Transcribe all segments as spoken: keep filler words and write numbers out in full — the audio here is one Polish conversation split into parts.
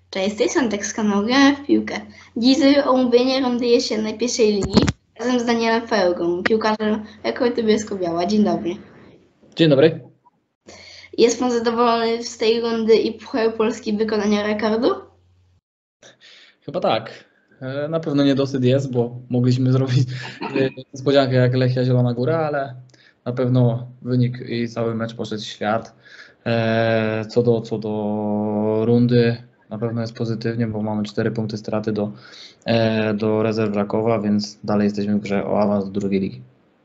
Cześć, z tej strony Tekst z kanału Gramy w Piłkę. Dziś zrobię omówienie rundy jesiennej pierwszej ligi razem z Danielem Ferugą, piłkarzem Rekordu Bielsko-Biała. Dzień dobry. Dzień dobry. Jest pan zadowolony z tej rundy i Pucharu Polski wykonania rekordu? Chyba tak. E, Na pewno niedosyt jest, bo mogliśmy zrobić e, niespodziankę jak Lechia Zielona Góra, ale na pewno wynik i cały mecz poszedł w świat. E, Co do, co do rundy, na pewno jest pozytywnie, bo mamy cztery punkty straty do, e, do rezerw Rakowa, więc dalej jesteśmy w grze o awans do drugiej ligi.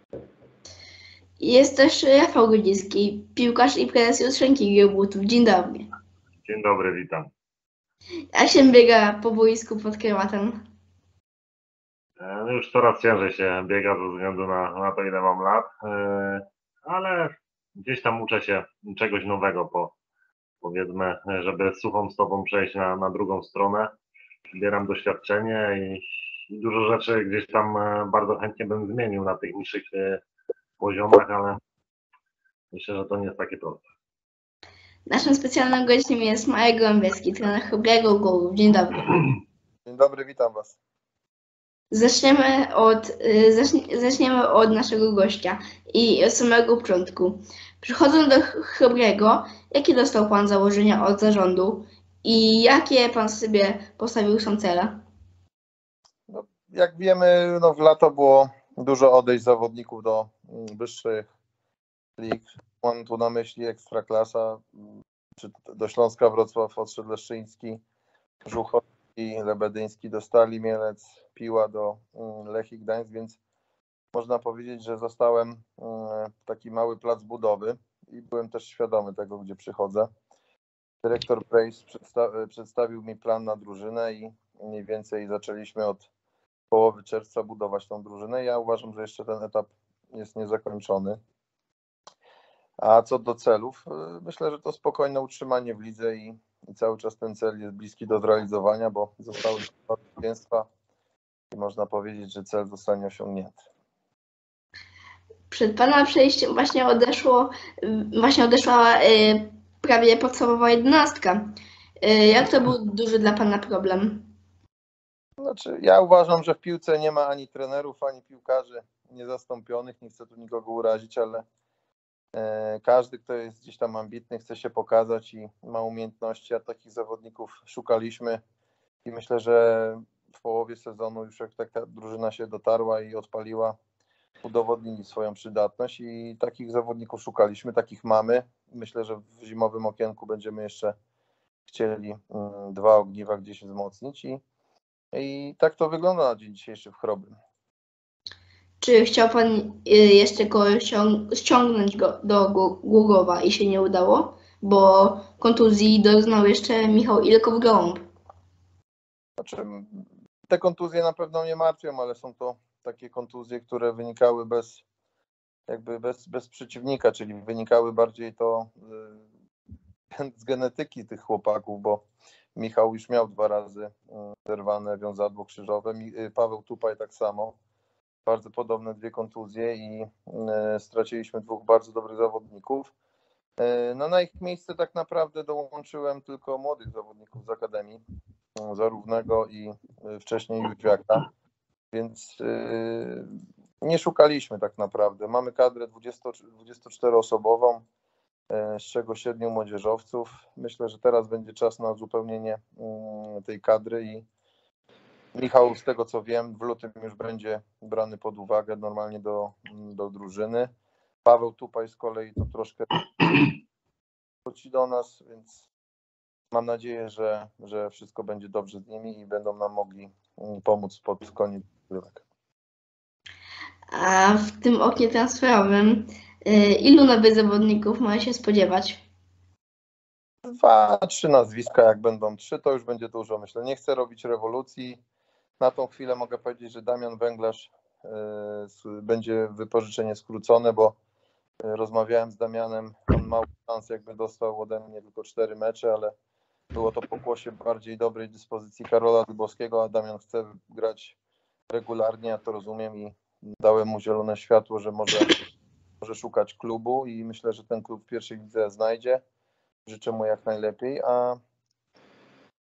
Jest też Rafał Grodziński, piłkarz i prezes Jutrzenki Giełbutów. Dzień dobry. Dzień dobry, witam. Jak się biega po boisku pod Kroatem? E, No już coraz ciężej się biega ze względu na, na to, ile mam lat, e, ale gdzieś tam uczę się czegoś nowego, po, powiedzmy, żeby suchą stopą przejść na, na drugą stronę. Zbieram doświadczenie i, i dużo rzeczy gdzieś tam e, bardzo chętnie bym zmienił na tych niższych e, poziomach, ale myślę, że to nie jest takie proste. Naszym specjalnym gościem jest Marek Gołębieski, trener Chrobrego Głogów. Dzień dobry. Dzień dobry, witam Was. Zaczniemy od, y, zacznie, zaczniemy od naszego gościa i od samego początku. Przychodząc do Ch- Chrobrego, jakie dostał Pan założenia od zarządu i jakie Pan sobie postawił są cele? No, jak wiemy, no w lato było dużo odejść zawodników do mm, wyższych lig. Mam tu na myśli Ekstraklasa, mm, czy do Śląska Wrocław odszedł Leszczyński, Żuchowski, Lebedyński do Stali Mielec, Piła do mm, Lechii Gdańsk, więc można powiedzieć, że zostałem mm, taki mały plac budowy i byłem też świadomy tego, gdzie przychodzę. Dyrektor Prejs przedsta- przedstawił mi plan na drużynę i mniej więcej zaczęliśmy od połowy czerwca budować tą drużynę. Ja uważam, że jeszcze ten etap jest niezakończony. A co do celów, myślę, że to spokojne utrzymanie w lidze i, i cały czas ten cel jest bliski do zrealizowania, bo zostały dwa zwycięstwa i można powiedzieć, że cel zostanie osiągnięty. Przed Pana przejściem właśnie odeszło, y, właśnie odeszła y, prawie podstawowa jedenastka. Y, jak to był duży dla Pana problem? Znaczy, ja uważam, że w piłce nie ma ani trenerów, ani piłkarzy niezastąpionych. Nie chcę tu nikogo urazić, ale e, każdy, kto jest gdzieś tam ambitny, chce się pokazać i ma umiejętności, a takich zawodników szukaliśmy i myślę, że w połowie sezonu już jak taka drużyna się dotarła i odpaliła, udowodnili swoją przydatność i takich zawodników szukaliśmy, takich mamy. Myślę, że w zimowym okienku będziemy jeszcze chcieli mm, dwa ogniwa gdzieś wzmocnić i I tak to wygląda na dzień dzisiejszy w Chrobrym. Czy chciał Pan y, jeszcze kogoś ściąg- ściągnąć go do Gł- Głogowa i się nie udało? Bo kontuzji doznał jeszcze Michał Ilkow-Gołąb. Znaczy, te kontuzje na pewno mnie martwią, ale są to takie kontuzje, które wynikały bez, jakby bez, bez przeciwnika, czyli wynikały bardziej to y, z genetyki tych chłopaków, bo Michał już miał dwa razy y, zerwane wiązadło krzyżowe, Mi- y, Paweł Tupaj tak samo. Bardzo podobne dwie kontuzje i y, straciliśmy dwóch bardzo dobrych zawodników. Y, No na ich miejsce tak naprawdę dołączyłem tylko młodych zawodników z Akademii, y, Zarównego i y, wcześniej Jóźwiaka, więc y, nie szukaliśmy tak naprawdę. Mamy kadrę dwudziestoczteroosobową, y, z czego siedmiu młodzieżowców. Myślę, że teraz będzie czas na uzupełnienie y, tej kadry i Michał, z tego co wiem, w lutym już będzie brany pod uwagę normalnie do, do drużyny. Paweł Tupaj z kolei to troszkę wróci do nas, więc mam nadzieję, że, że wszystko będzie dobrze z nimi i będą nam mogli pomóc pod koniec rozgrywek. A w tym oknie transferowym y, ilu nowych zawodników można się spodziewać? Dwa, trzy nazwiska, jak będą trzy, to już będzie dużo, myślę. Nie chcę robić rewolucji. Na tą chwilę mogę powiedzieć, że Damian Węglarz y, będzie wypożyczenie skrócone, bo y, rozmawiałem z Damianem, on ma szansę, jakby dostał ode mnie tylko cztery mecze, ale było to pokłosie bardziej dobrej dyspozycji Karola Dybowskiego, a Damian chce grać regularnie, ja to rozumiem i dałem mu zielone światło, że może, może szukać klubu i myślę, że ten klub w pierwszej lidze znajdzie. Życzę mu jak najlepiej, a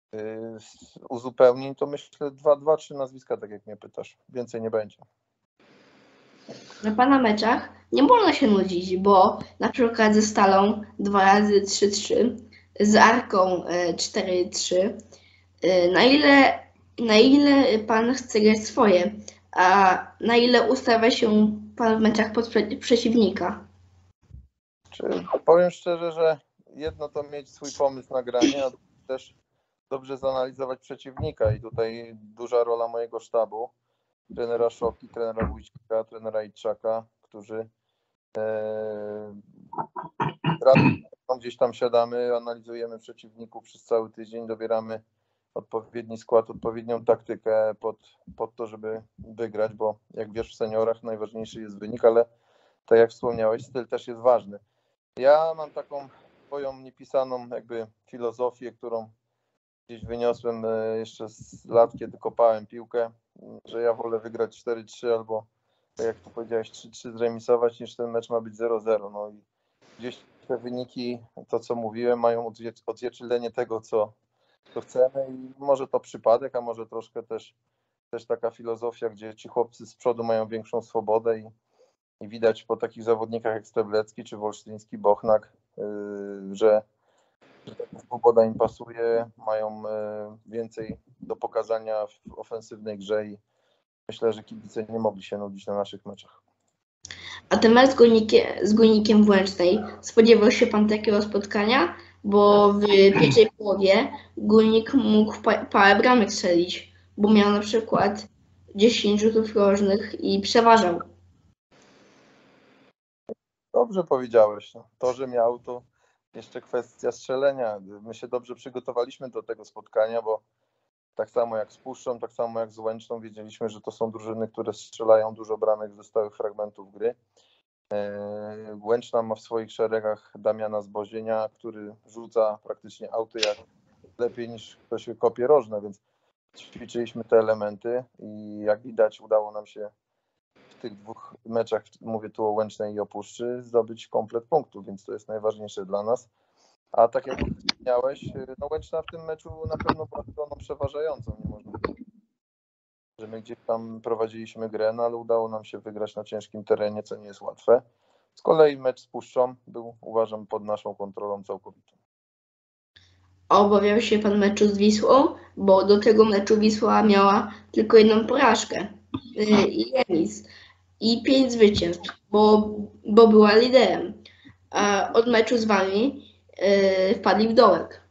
z uzupełnień to myślę dwa, dwa, trzy nazwiska, tak jak mnie pytasz. Więcej nie będzie. Na Pana meczach nie można się nudzić, bo na przykład ze Stalą dwa razy trzy trzy, z Arką e, cztery trzy. E, Na ile, na ile Pan chce grać swoje, a na ile ustawia się Pan w meczach pod prze- przeciwnika? Czy powiem szczerze, że jedno to mieć swój pomysł na granie, a też dobrze zanalizować przeciwnika i tutaj duża rola mojego sztabu, trenera Szoki, trenera Wójcika, trenera Itczaka, którzy e, gdzieś tam siadamy, analizujemy przeciwników przez cały tydzień, dobieramy odpowiedni skład, odpowiednią taktykę pod, pod to, żeby wygrać, bo jak wiesz, w seniorach najważniejszy jest wynik, ale tak jak wspomniałeś, styl też jest ważny. Ja mam taką swoją niepisaną jakby filozofię, którą gdzieś wyniosłem jeszcze z lat, kiedy kopałem piłkę, że ja wolę wygrać cztery trzy albo, tak jak tu powiedziałeś, trzy trzy zremisować, niż ten mecz ma być zero zero. No i gdzieś te wyniki, to co mówiłem, mają odzwierciedlenie tego, co, co chcemy i może to przypadek, a może troszkę też, też taka filozofia, gdzie ci chłopcy z przodu mają większą swobodę i, i widać po takich zawodnikach jak Steblecki czy Wolsztyński, Bochnak, yy, że, że ta swoboda im pasuje, mają yy, więcej do pokazania w ofensywnej grze i myślę, że kibice nie mogli się nudzić na naszych meczach. A ten mecz z Górnikiem, z Górnikiem w Łęcznej, spodziewał się Pan takiego spotkania? Bo w pierwszej połowie Górnik mógł pa- parę bramek strzelić, bo miał na przykład dziesięć rzutów rożnych i przeważał. Dobrze powiedziałeś. No. To, że miał, to jeszcze kwestia strzelenia. My się dobrze przygotowaliśmy do tego spotkania, bo tak samo jak z Puszczą, tak samo jak z Łęczną wiedzieliśmy, że to są drużyny, które strzelają dużo bramek ze stałych fragmentów gry. Łęczna ma w swoich szeregach Damiana Zbozienia, który rzuca praktycznie auty jak lepiej niż ktoś kopie rożne, więc ćwiczyliśmy te elementy i jak widać udało nam się w tych dwóch meczach, mówię tu o Łęcznej i o Puszczy, zdobyć komplet punktów, więc to jest najważniejsze dla nas. A tak jak wspomniałeś, no Łęczna w tym meczu na pewno była stroną przeważającą, nie można powiedzieć, że my gdzieś tam prowadziliśmy grę, no ale udało nam się wygrać na ciężkim terenie, co nie jest łatwe. Z kolei mecz z Puszczą był, uważam, pod naszą kontrolą całkowitą. Obawiał się Pan meczu z Wisłą, bo do tego meczu Wisła miała tylko jedną porażkę yy, i remis i pięć zwycięstw, bo, bo była liderem. A od meczu z Wami yy, wpadli w dołek.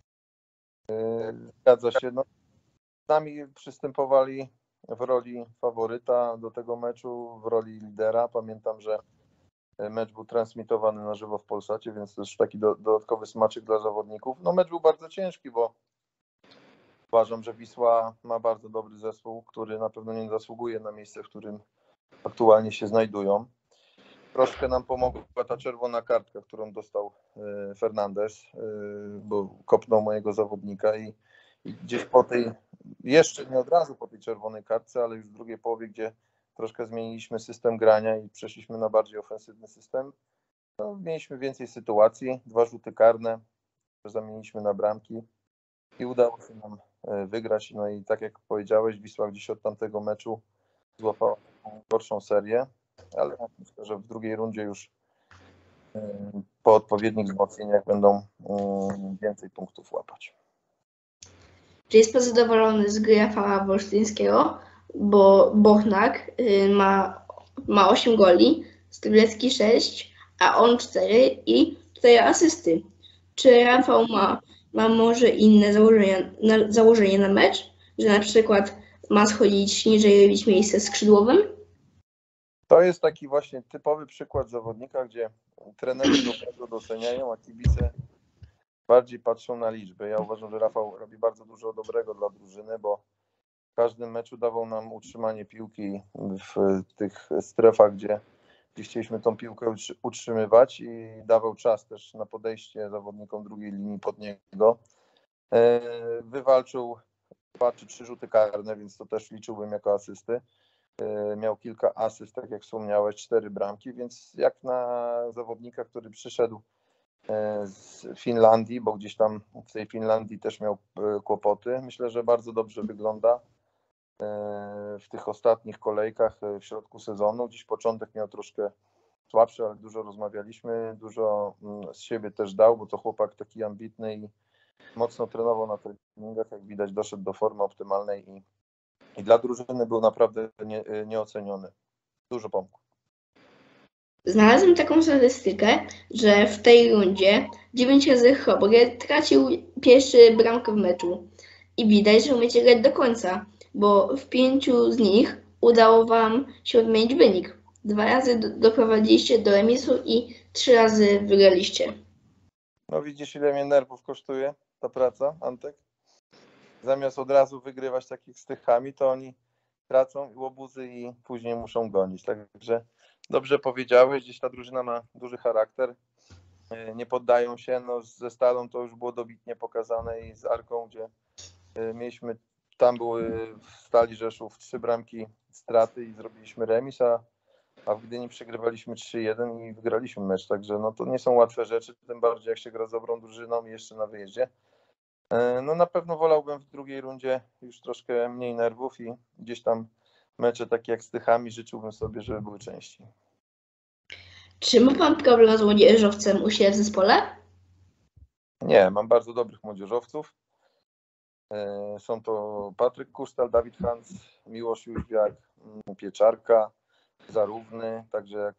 Zgadza się. No, z nami przystępowali w roli faworyta do tego meczu, w roli lidera. Pamiętam, że mecz był transmitowany na żywo w Polsacie, więc też taki do, dodatkowy smaczek dla zawodników. No mecz był bardzo ciężki, bo uważam, że Wisła ma bardzo dobry zespół, który na pewno nie zasługuje na miejsce, w którym aktualnie się znajdują. Troszkę nam pomogła ta czerwona kartka, którą dostał Fernandez, bo kopnął mojego zawodnika i, i gdzieś po tej, jeszcze nie od razu po tej czerwonej kartce, ale już w drugiej połowie, gdzie troszkę zmieniliśmy system grania i przeszliśmy na bardziej ofensywny system, no, mieliśmy więcej sytuacji, dwa rzuty karne, zamieniliśmy na bramki i udało się nam wygrać. No i tak jak powiedziałeś, Wisła gdzieś od tamtego meczu złapała gorszą serię, ale myślę, że w drugiej rundzie już po odpowiednich wzmocnieniach będą więcej punktów łapać. Czy jest Pan zadowolony z gry Rafała Wolsztyńskiego? Bo Bochnak y, ma, ma osiem goli, Styblecki sześć, a on cztery i cztery asysty. Czy Rafał ma, ma może inne założenia na, założenie na mecz? Że na przykład ma schodzić niżej, robić miejsce skrzydłowym? To jest taki właśnie typowy przykład zawodnika, gdzie trenerzy go doceniają, a kibice bardziej patrzą na liczby. Ja uważam, że Rafał robi bardzo dużo dobrego dla drużyny, bo w każdym meczu dawał nam utrzymanie piłki w tych strefach, gdzie, gdzie chcieliśmy tą piłkę utrzymywać i dawał czas też na podejście zawodnikom drugiej linii pod niego. Wywalczył dwa czy trzy rzuty karne, więc to też liczyłbym jako asysty. Miał kilka asyst, tak jak wspomniałeś, cztery bramki, więc jak na zawodnika, który przyszedł z Finlandii, bo gdzieś tam w tej Finlandii też miał kłopoty. Myślę, że bardzo dobrze wygląda w tych ostatnich kolejkach w środku sezonu. Dziś początek miał troszkę słabszy, ale dużo rozmawialiśmy, dużo z siebie też dał, bo to chłopak taki ambitny i mocno trenował na treningach, jak widać doszedł do formy optymalnej i, i dla drużyny był naprawdę nie, nieoceniony. Dużo pomógł. Znalazłem taką statystykę, że w tej rundzie dziewięć razy Chobry tracił pierwszy bramkę w meczu. I widać, że umiecie grać do końca, bo w pięciu z nich udało wam się odmienić wynik. Dwa razy do- doprowadziliście do remisu i trzy razy wygraliście. No widzisz, ile mnie nerwów kosztuje ta praca, Antek? Zamiast od razu wygrywać takich z tychami, to oni tracą łobuzy i później muszą gonić. Także dobrze powiedziałeś, gdzieś ta drużyna ma duży charakter, nie poddają się. No, ze Stalą to już było dobitnie pokazane i z Arką, gdzie mieliśmy, tam były w Stali Rzeszów trzy bramki straty i zrobiliśmy remis, a, a w Gdyni przegrywaliśmy trzy jeden i wygraliśmy mecz. Także no, to nie są łatwe rzeczy, tym bardziej jak się gra z dobrą drużyną i jeszcze na wyjeździe. No na pewno wolałbym w drugiej rundzie już troszkę mniej nerwów i gdzieś tam mecze takie jak z Tychami życzyłbym sobie, żeby były częściej. Czy ma pan problem z młodzieżowcem u siebie w zespole? Nie, mam bardzo dobrych młodzieżowców. Są to Patryk Kusztal, Dawid Hans, Miłosz Jóźwiak, Pieczarka, Zarówny, także jak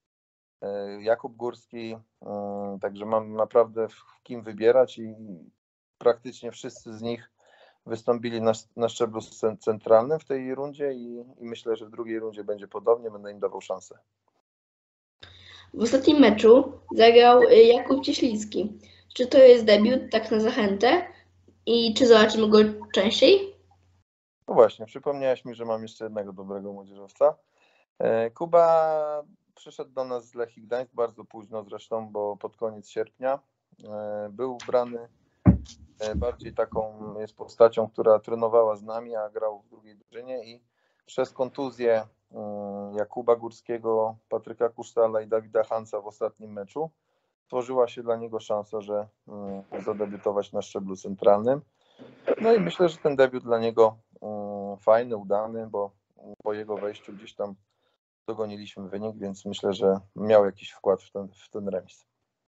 Jakub Górski. Także mam naprawdę w kim wybierać i praktycznie wszyscy z nich wystąpili na, na szczeblu centralnym w tej rundzie i, i myślę, że w drugiej rundzie będzie podobnie, będę im dawał szansę. W ostatnim meczu zagrał y, Jakub Cieślicki. Czy to jest debiut, tak na zachętę? I czy zobaczymy go częściej? No właśnie, przypomniałeś mi, że mam jeszcze jednego dobrego młodzieżowca. Kuba przyszedł do nas z Lechii Gdańsk bardzo późno zresztą, bo pod koniec sierpnia. Był brany bardziej taką, jest postacią, która trenowała z nami, a grał w drugiej drużynie i przez kontuzję Jakuba Górskiego, Patryka Kusztala i Dawida Hansa w ostatnim meczu tworzyła się dla niego szansa, że zadebiutować na szczeblu centralnym. No i myślę, że ten debiut dla niego fajny, udany, bo po jego wejściu gdzieś tam dogoniliśmy wynik, więc myślę, że miał jakiś wkład w ten, w ten remis.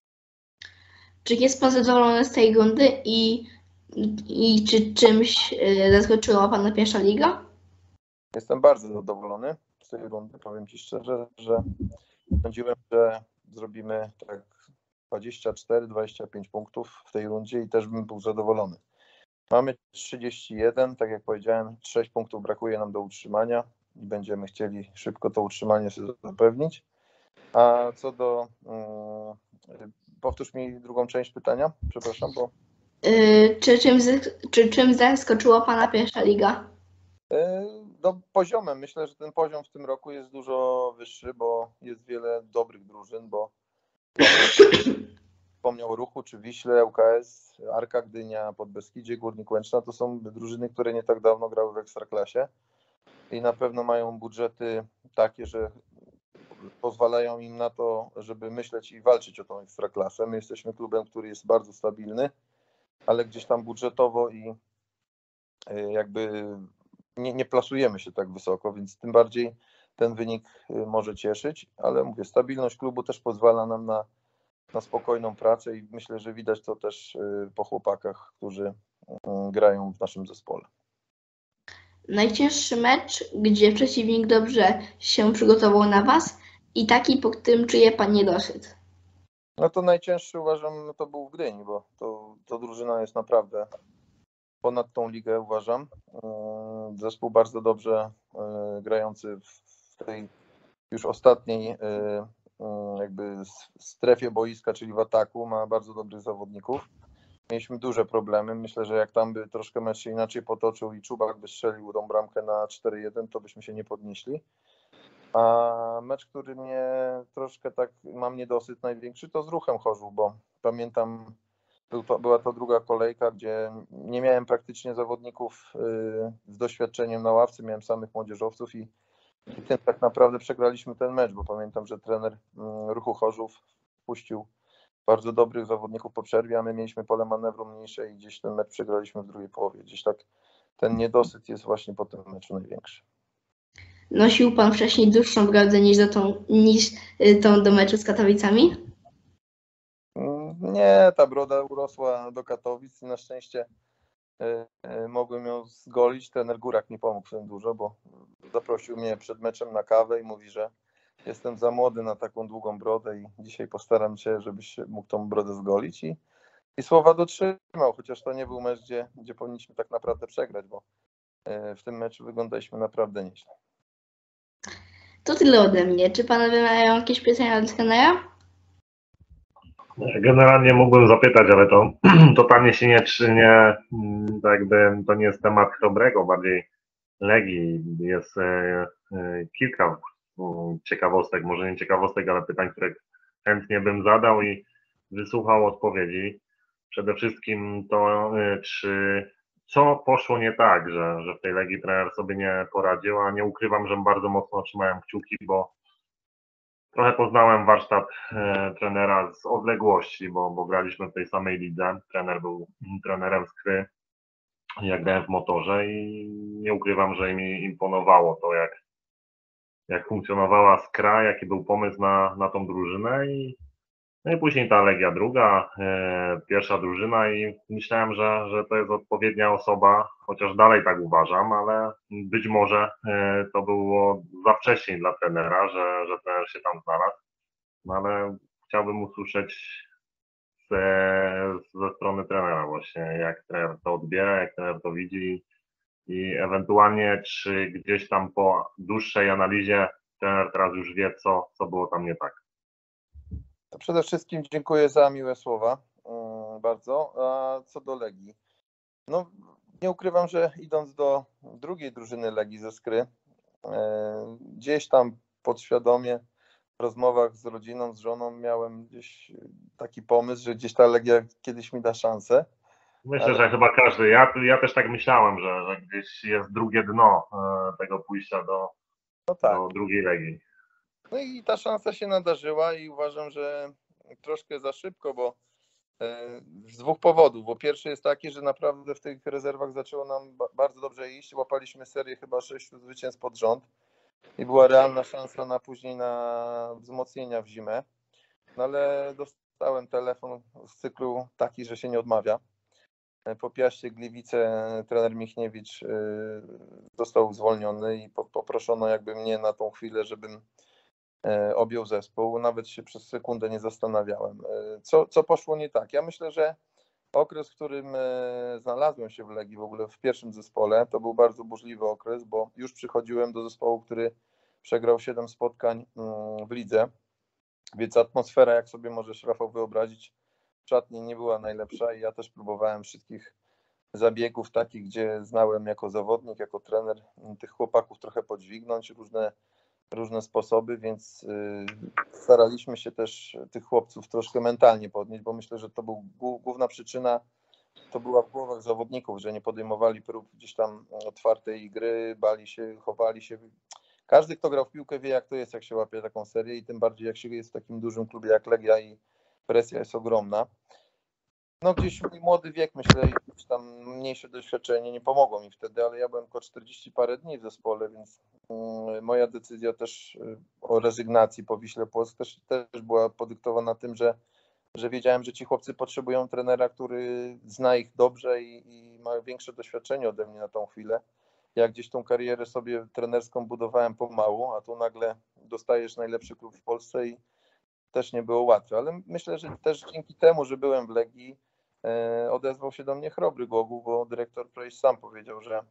Czy jest pan zadowolony z tej rundy i, i czy czymś y, zaskoczyła pana pierwsza liga? Jestem bardzo zadowolony z tej rundy. Powiem Ci szczerze, że sądziłem, że zrobimy tak dwadzieścia cztery dwadzieścia pięć punktów w tej rundzie i też bym był zadowolony. Mamy trzydzieści jeden, tak jak powiedziałem, sześć punktów brakuje nam do utrzymania i będziemy chcieli szybko to utrzymanie sobie zapewnić. A co do... Yy, powtórz mi drugą część pytania, przepraszam, bo... Yy, czy, czym, czy czym zaskoczyła pana pierwsza liga? No, poziomem. Myślę, że ten poziom w tym roku jest dużo wyższy, bo jest wiele dobrych drużyn, bo wspomniał o Ruchu, czy Wiśle, U K S, Arka Gdynia, Podbeskidzie, Górnik Łęczna. To są drużyny, które nie tak dawno grały w Ekstraklasie i na pewno mają budżety takie, że pozwalają im na to, żeby myśleć i walczyć o tą Ekstraklasę. My jesteśmy klubem, który jest bardzo stabilny, ale gdzieś tam budżetowo i jakby nie, nie plasujemy się tak wysoko, więc tym bardziej ten wynik może cieszyć, ale mówię, stabilność klubu też pozwala nam na, na spokojną pracę i myślę, że widać to też po chłopakach, którzy grają w naszym zespole. Najcięższy mecz, gdzie przeciwnik dobrze się przygotował na was i taki, po którym czuje pan niedosyt? No to najcięższy uważam, no to był w Gdyni, bo to, to drużyna jest naprawdę ponad tą ligę, uważam. Zespół bardzo dobrze grający w tej już ostatniej jakby strefie boiska, czyli w ataku, ma bardzo dobrych zawodników. Mieliśmy duże problemy. Myślę, że jak tam by troszkę mecz się inaczej potoczył i Czubak by strzelił tą bramkę na cztery jeden, to byśmy się nie podnieśli. A mecz, który mnie troszkę tak, mam niedosyt największy, to z Ruchem Chorzów, bo pamiętam, był to, była to druga kolejka, gdzie nie miałem praktycznie zawodników z doświadczeniem na ławce, miałem samych młodzieżowców i, i tym tak naprawdę przegraliśmy ten mecz, bo pamiętam, że trener Ruchu Chorzów puścił bardzo dobrych zawodników po przerwie, a my mieliśmy pole manewru mniejsze i gdzieś ten mecz przegraliśmy w drugiej połowie. Gdzieś tak ten niedosyt jest właśnie po tym meczu największy. Nosił pan wcześniej dłuższą brodę niż, do tą, niż y, tą do meczu z Katowicami? Nie, ta broda urosła do Katowic i na szczęście y, y, mogłem ją zgolić. Trener Górak mi pomógł w tym dużo, bo zaprosił mnie przed meczem na kawę i mówi, że jestem za młody na taką długą brodę i dzisiaj postaram się, żebyś mógł tą brodę zgolić. I, i słowa dotrzymał, chociaż to nie był mecz, gdzie, gdzie powinniśmy tak naprawdę przegrać, bo y, w tym meczu wyglądaliśmy naprawdę nieźle. To tyle ode mnie. Czy panowie mają jakieś pytania do trenera? Generalnie mógłbym zapytać, ale to totalnie się nie, czy nie, tak jakby to nie jest temat Chrobrego, bardziej Legii. Jest e, e, kilka m, ciekawostek, może nie ciekawostek, ale pytań, które chętnie bym zadał i wysłuchał odpowiedzi. Przede wszystkim to, e, czy co poszło nie tak, że, że w tej Legii trener sobie nie poradził, a nie ukrywam, że bardzo mocno trzymałem kciuki, bo trochę poznałem warsztat e, trenera z odległości, bo, bo graliśmy w tej samej lidze. Trener był trenerem Skry, jak grałem w Motorze i nie ukrywam, że mi imponowało to, jak, jak funkcjonowała Skra, jaki był pomysł na, na tą drużynę i, no i później ta Legia druga, e, pierwsza drużyna i myślałem, że, że to jest odpowiednia osoba, chociaż dalej tak uważam, ale być może e, to było za wcześnie dla trenera, że, że trener się tam znalazł, no ale chciałbym usłyszeć ze, ze strony trenera właśnie, jak trener to odbiera, jak trener to widzi i ewentualnie czy gdzieś tam po dłuższej analizie trener teraz już wie, co, co było tam nie tak. To przede wszystkim dziękuję za miłe słowa, yy, bardzo. A co do Legii, no nie ukrywam, że idąc do drugiej drużyny Legii ze Skry, yy, gdzieś tam podświadomie w rozmowach z rodziną, z żoną miałem gdzieś taki pomysł, że gdzieś ta Legia kiedyś mi da szansę. Myślę, ale... że chyba każdy. Ja, ja też tak myślałem, że, że gdzieś jest drugie dno e, tego pójścia do, no tak. do drugiej Legii. No i ta szansa się nadarzyła i uważam, że troszkę za szybko, bo z dwóch powodów, bo pierwszy jest taki, że naprawdę w tych rezerwach zaczęło nam bardzo dobrze iść, łapaliśmy serię chyba sześciu zwycięstw pod rząd i była realna szansa na później na wzmocnienia w zimę, no ale dostałem telefon z cyklu taki, że się nie odmawia. Po Piaście Gliwice trener Michniewicz został zwolniony i poproszono jakby mnie na tą chwilę, żebym objął zespół. Nawet się przez sekundę nie zastanawiałem. Co, co poszło nie tak? Ja myślę, że okres, w którym znalazłem się w Legii, w ogóle w pierwszym zespole, to był bardzo burzliwy okres, bo już przychodziłem do zespołu, który przegrał siedem spotkań w lidze, więc atmosfera, jak sobie możesz, Rafał, wyobrazić, w szatni nie była najlepsza i ja też próbowałem wszystkich zabiegów takich, gdzie znałem jako zawodnik, jako trener tych chłopaków trochę podźwignąć, różne różne sposoby, więc staraliśmy się też tych chłopców troszkę mentalnie podnieść, bo myślę, że to był główna przyczyna, to była w głowach zawodników, że nie podejmowali prób gdzieś tam otwartej gry, bali się, chowali się. Każdy, kto grał w piłkę, wie, jak to jest, jak się łapie taką serię i tym bardziej, jak się jest w takim dużym klubie jak Legia i presja jest ogromna. No gdzieś mój młody wiek, myślę, i gdzieś tam mniejsze doświadczenie nie pomogło mi wtedy, ale ja byłem tylko czterdzieści parę dni w zespole, więc moja decyzja też o rezygnacji po Wiśle Płock też, też była podyktowana tym, że, że wiedziałem, że ci chłopcy potrzebują trenera, który zna ich dobrze i, i ma większe doświadczenie ode mnie na tą chwilę. Ja gdzieś tą karierę sobie trenerską budowałem pomału, a tu nagle dostajesz najlepszy klub w Polsce i też nie było łatwe, ale myślę, że też dzięki temu, że byłem w Legii, odezwał się do mnie Chrobry Głogów, bo dyrektor Prejś sam powiedział, że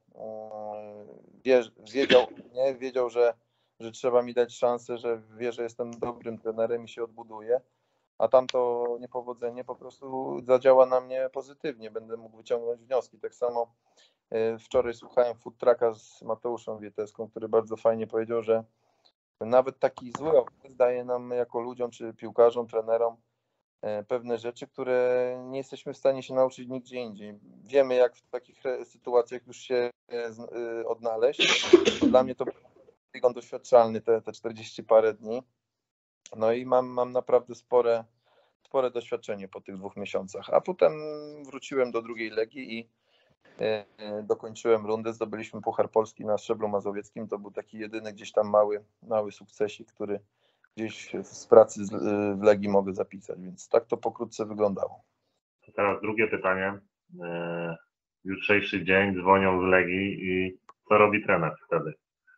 wiedział, nie, wiedział że, że trzeba mi dać szansę, że wie, że jestem dobrym trenerem i się odbuduję, a tamto niepowodzenie po prostu zadziała na mnie pozytywnie, będę mógł wyciągnąć wnioski. Tak samo wczoraj słuchałem food trucka z Mateuszem Wieteską, który bardzo fajnie powiedział, że nawet taki zły okres daje nam jako ludziom, czy piłkarzom, trenerom pewne rzeczy, które nie jesteśmy w stanie się nauczyć nigdzie indziej. Wiemy, jak w takich sytuacjach już się odnaleźć. Dla mnie to był doświadczalny te, te czterdzieści parę dni. No i mam, mam naprawdę spore, spore doświadczenie po tych dwóch miesiącach. A potem wróciłem do drugiej Legii i dokończyłem rundę. Zdobyliśmy Puchar Polski na szczeblu mazowieckim. To był taki jedyny gdzieś tam mały, mały sukcesik, który gdzieś z pracy w Legii mogę zapisać. Więc tak to pokrótce wyglądało. Teraz drugie pytanie. Jutrzejszy dzień, dzwonią z Legii i co robi trener wtedy?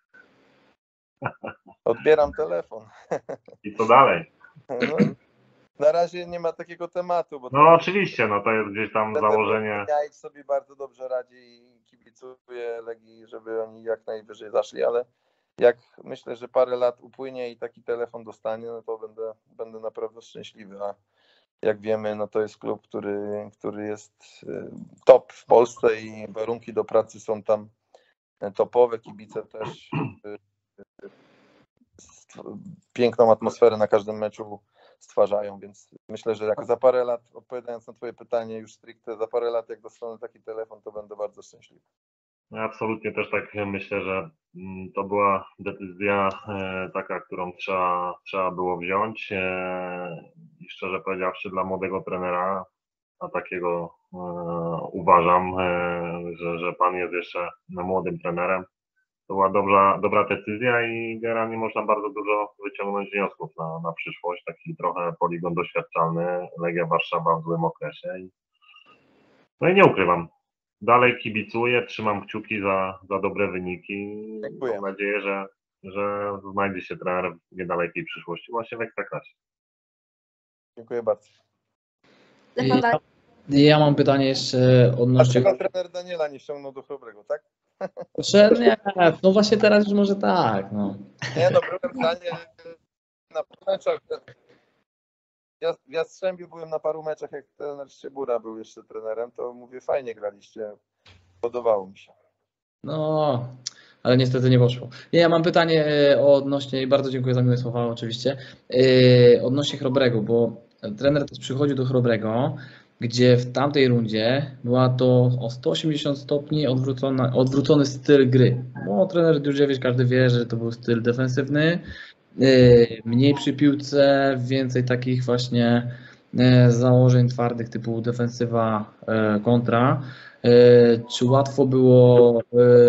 Odbieram telefon. I co dalej? No, na razie nie ma takiego tematu. Bo No oczywiście, no to jest gdzieś tam założenie. Ja sobie bardzo dobrze radzi i kibicuję Legii, żeby oni jak najwyżej zaszli, ale jak myślę, że parę lat upłynie i taki telefon dostanie, no to będę, będę naprawdę szczęśliwy. A jak wiemy, no to jest klub, który, który jest top w Polsce i warunki do pracy są tam topowe. Kibice też piękną atmosferę na każdym meczu stwarzają, więc myślę, że jak za parę lat, odpowiadając na twoje pytanie już stricte, za parę lat jak dostanę taki telefon, to będę bardzo szczęśliwy. Ja absolutnie też tak myślę, że to była decyzja taka, którą trzeba, trzeba było wziąć i szczerze powiedziawszy dla młodego trenera, a takiego uważam, że, że pan jest jeszcze młodym trenerem. To była dobra, dobra decyzja i generalnie można bardzo dużo wyciągnąć wniosków na, na przyszłość. Taki trochę poligon doświadczalny, Legia Warszawa w złym okresie. I, no i nie ukrywam. Dalej kibicuję, trzymam kciuki za, za dobre wyniki. Dziękuję. Mam nadzieję, że, że znajdzie się trener w niedalekiej przyszłości właśnie w Ekstraklasie. Dziękuję bardzo. Stefan, Ja, ja mam pytanie jeszcze odnośnie... Dlaczego trener Daniela nie ściągnął do Chrobrego, tak? Proszę, nie, no właśnie teraz już może tak, no. Nie no, byłem w Daniel na paru meczach. Ja w Jastrzębiu byłem na paru meczach, jak trener Szczebura był jeszcze trenerem, to mówię, fajnie graliście, podobało mi się. No, ale niestety nie poszło. Nie, ja mam pytanie odnośnie, i bardzo dziękuję za miłe słowa oczywiście, yy, odnośnie Chrobrego, bo trener też przychodził do Chrobrego, gdzie w tamtej rundzie była to o sto osiemdziesiąt stopni odwrócona, odwrócony styl gry. Bo trener Dziurdziewicz, każdy wie, że to był styl defensywny, yy, mniej przy piłce, więcej takich właśnie yy, założeń twardych typu defensywa, yy, kontra. Czy łatwo było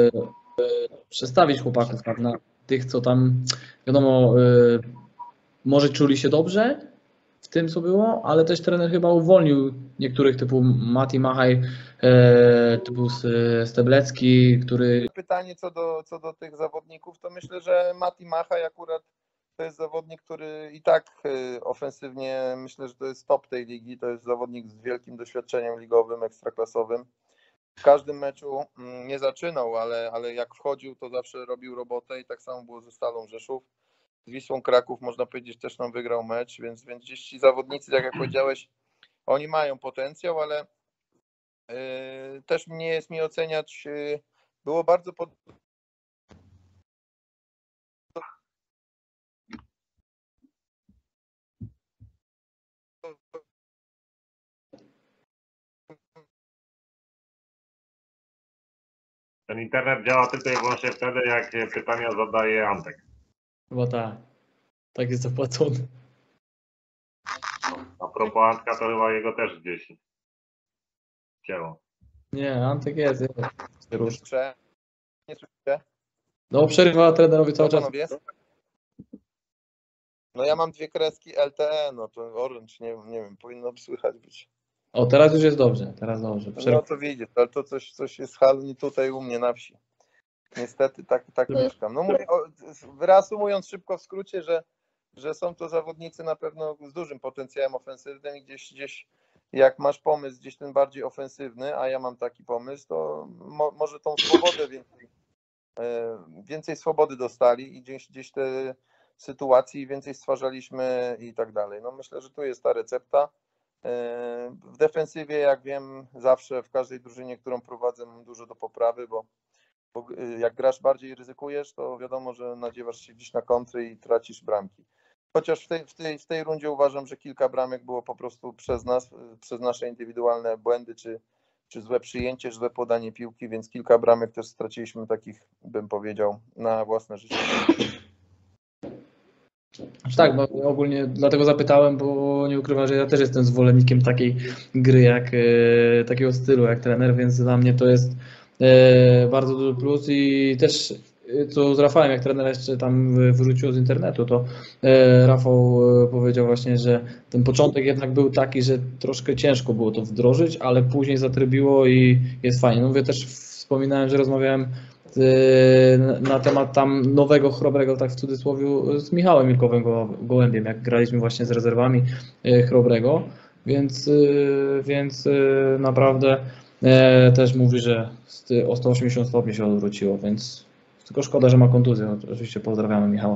przestawić chłopaków tak, na tych, co tam, wiadomo, może czuli się dobrze w tym, co było, ale też trener chyba uwolnił niektórych, typu Mati Machaj, typu Steblecki, który... Pytanie co do, co do tych zawodników, to myślę, że Mati Machaj akurat to jest zawodnik, który i tak ofensywnie, myślę, że to jest top tej ligi, to jest zawodnik z wielkim doświadczeniem ligowym, ekstraklasowym. W każdym meczu nie zaczynał, ale, ale jak wchodził, to zawsze robił robotę i tak samo było ze Stalą Rzeszów. Z Wisłą Kraków, można powiedzieć, też nam wygrał mecz, więc, więc gdzieś ci zawodnicy, tak jak powiedziałeś, oni mają potencjał, ale yy, też nie jest mi oceniać, yy, było bardzo pod... Ten internet działa tylko i wyłącznie wtedy, jak pytania zadaje Antek. Chyba tak. Tak jest zapłacony. No, a propos Antka, to chyba jego też gdzieś cięło. Nie, Antek jest. jest. Nie słyszycie? No przerywa trenerowi cały Co, czas. panowie? No ja mam dwie kreski L T E, no to Orange, nie, nie wiem, powinno słychać być. O, teraz już jest dobrze, teraz dobrze. Przerywa. No to widzisz, ale to coś, coś jest halni tutaj u mnie na wsi. Niestety tak, tak mieszkam. No mówię, o, reasumując szybko w skrócie, że, że są to zawodnicy na pewno z dużym potencjałem ofensywnym i gdzieś, gdzieś jak masz pomysł gdzieś ten bardziej ofensywny, a ja mam taki pomysł, to mo, może tą swobodę więcej, więcej swobody dostali i gdzieś, gdzieś te sytuacje więcej stwarzaliśmy i tak dalej. No myślę, że tu jest ta recepta. W defensywie, jak wiem, zawsze w każdej drużynie, którą prowadzę, mam dużo do poprawy, bo, bo jak grasz bardziej ryzykujesz, to wiadomo, że nadziewasz się gdzieś na kontry i tracisz bramki. Chociaż w tej, w tej, w tej rundzie uważam, że kilka bramek było po prostu przez nas, przez nasze indywidualne błędy, czy, czy złe przyjęcie, złe podanie piłki, więc kilka bramek też straciliśmy takich, bym powiedział, na własne życie. Znaczy tak, no ogólnie dlatego zapytałem, bo nie ukrywam, że ja też jestem zwolennikiem takiej gry, jak e, takiego stylu jak trener, więc dla mnie to jest e, bardzo duży plus i też e, co z Rafałem, jak trener jeszcze tam wy- wyrzuciło z internetu, to e, Rafał e, powiedział właśnie, że ten początek jednak był taki, że troszkę ciężko było to wdrożyć, ale później zatrybiło i jest fajnie. No mówię, też wspominałem, że rozmawiałem na- na temat tam nowego Chrobrego, tak w cudzysłowie, z Michałem Milkowym Go- Gołębiem, jak graliśmy właśnie z rezerwami e, Chrobrego, więc, e, więc e, naprawdę e, też mówi, że z- o sto osiemdziesiąt stopni się odwróciło, więc tylko szkoda, że ma kontuzję. Oczywiście pozdrawiamy Michała.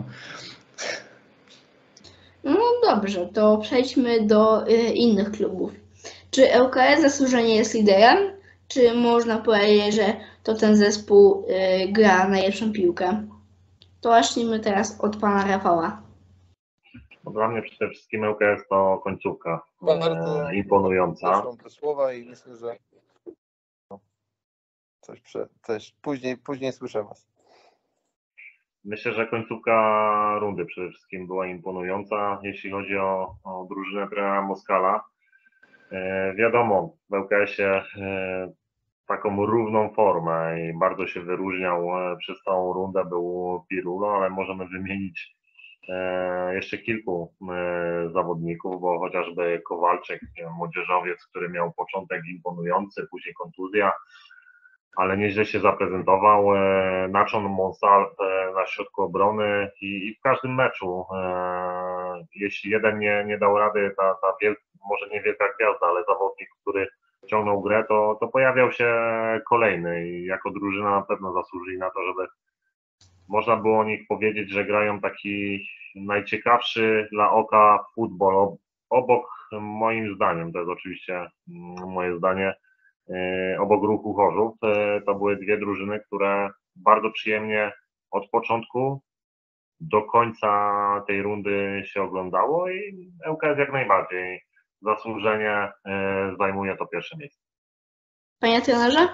No dobrze, to przejdźmy do y, innych klubów. Czy ŁKS zasłużenie jest liderem? Czy można powiedzieć, że to ten zespół y, gra najlepszą piłkę? To zacznijmy teraz od pana Rafała. No, dla mnie przede wszystkim ŁKS to końcówka Bardzo e, imponująca. Proszę te słowa i myślę, że no, coś, prze, coś później, później słyszę was. Myślę, że końcówka rundy przede wszystkim była imponująca, jeśli chodzi o, o drużynę trenera Moskala. E, wiadomo, w ŁKS-ie e, taką równą formę i bardzo się wyróżniał e, przez całą rundę był Pirulo, ale możemy wymienić e, jeszcze kilku e, zawodników, bo chociażby Kowalczyk, e, młodzieżowiec, który miał początek imponujący, później kontuzja, ale nieźle się zaprezentował. E, Naczon Monsalt e, na środku obrony i, i w każdym meczu, e, jeśli jeden nie, nie dał rady, ta, ta wielka, może nie wielka gwiazda, ale zawodnik, który ciągnął grę, to, to pojawiał się kolejny i jako drużyna na pewno zasłużyli na to, żeby można było o nich powiedzieć, że grają taki najciekawszy dla oka futbol. Obok, moim zdaniem, to jest oczywiście mm, moje zdanie, yy, obok Ruchu Chorzów, yy, to były dwie drużyny, które bardzo przyjemnie od początku do końca tej rundy się oglądało i ŁKS jak najbardziej zasłużenie yy, zajmuje to pierwsze miejsce. Panie trenerze?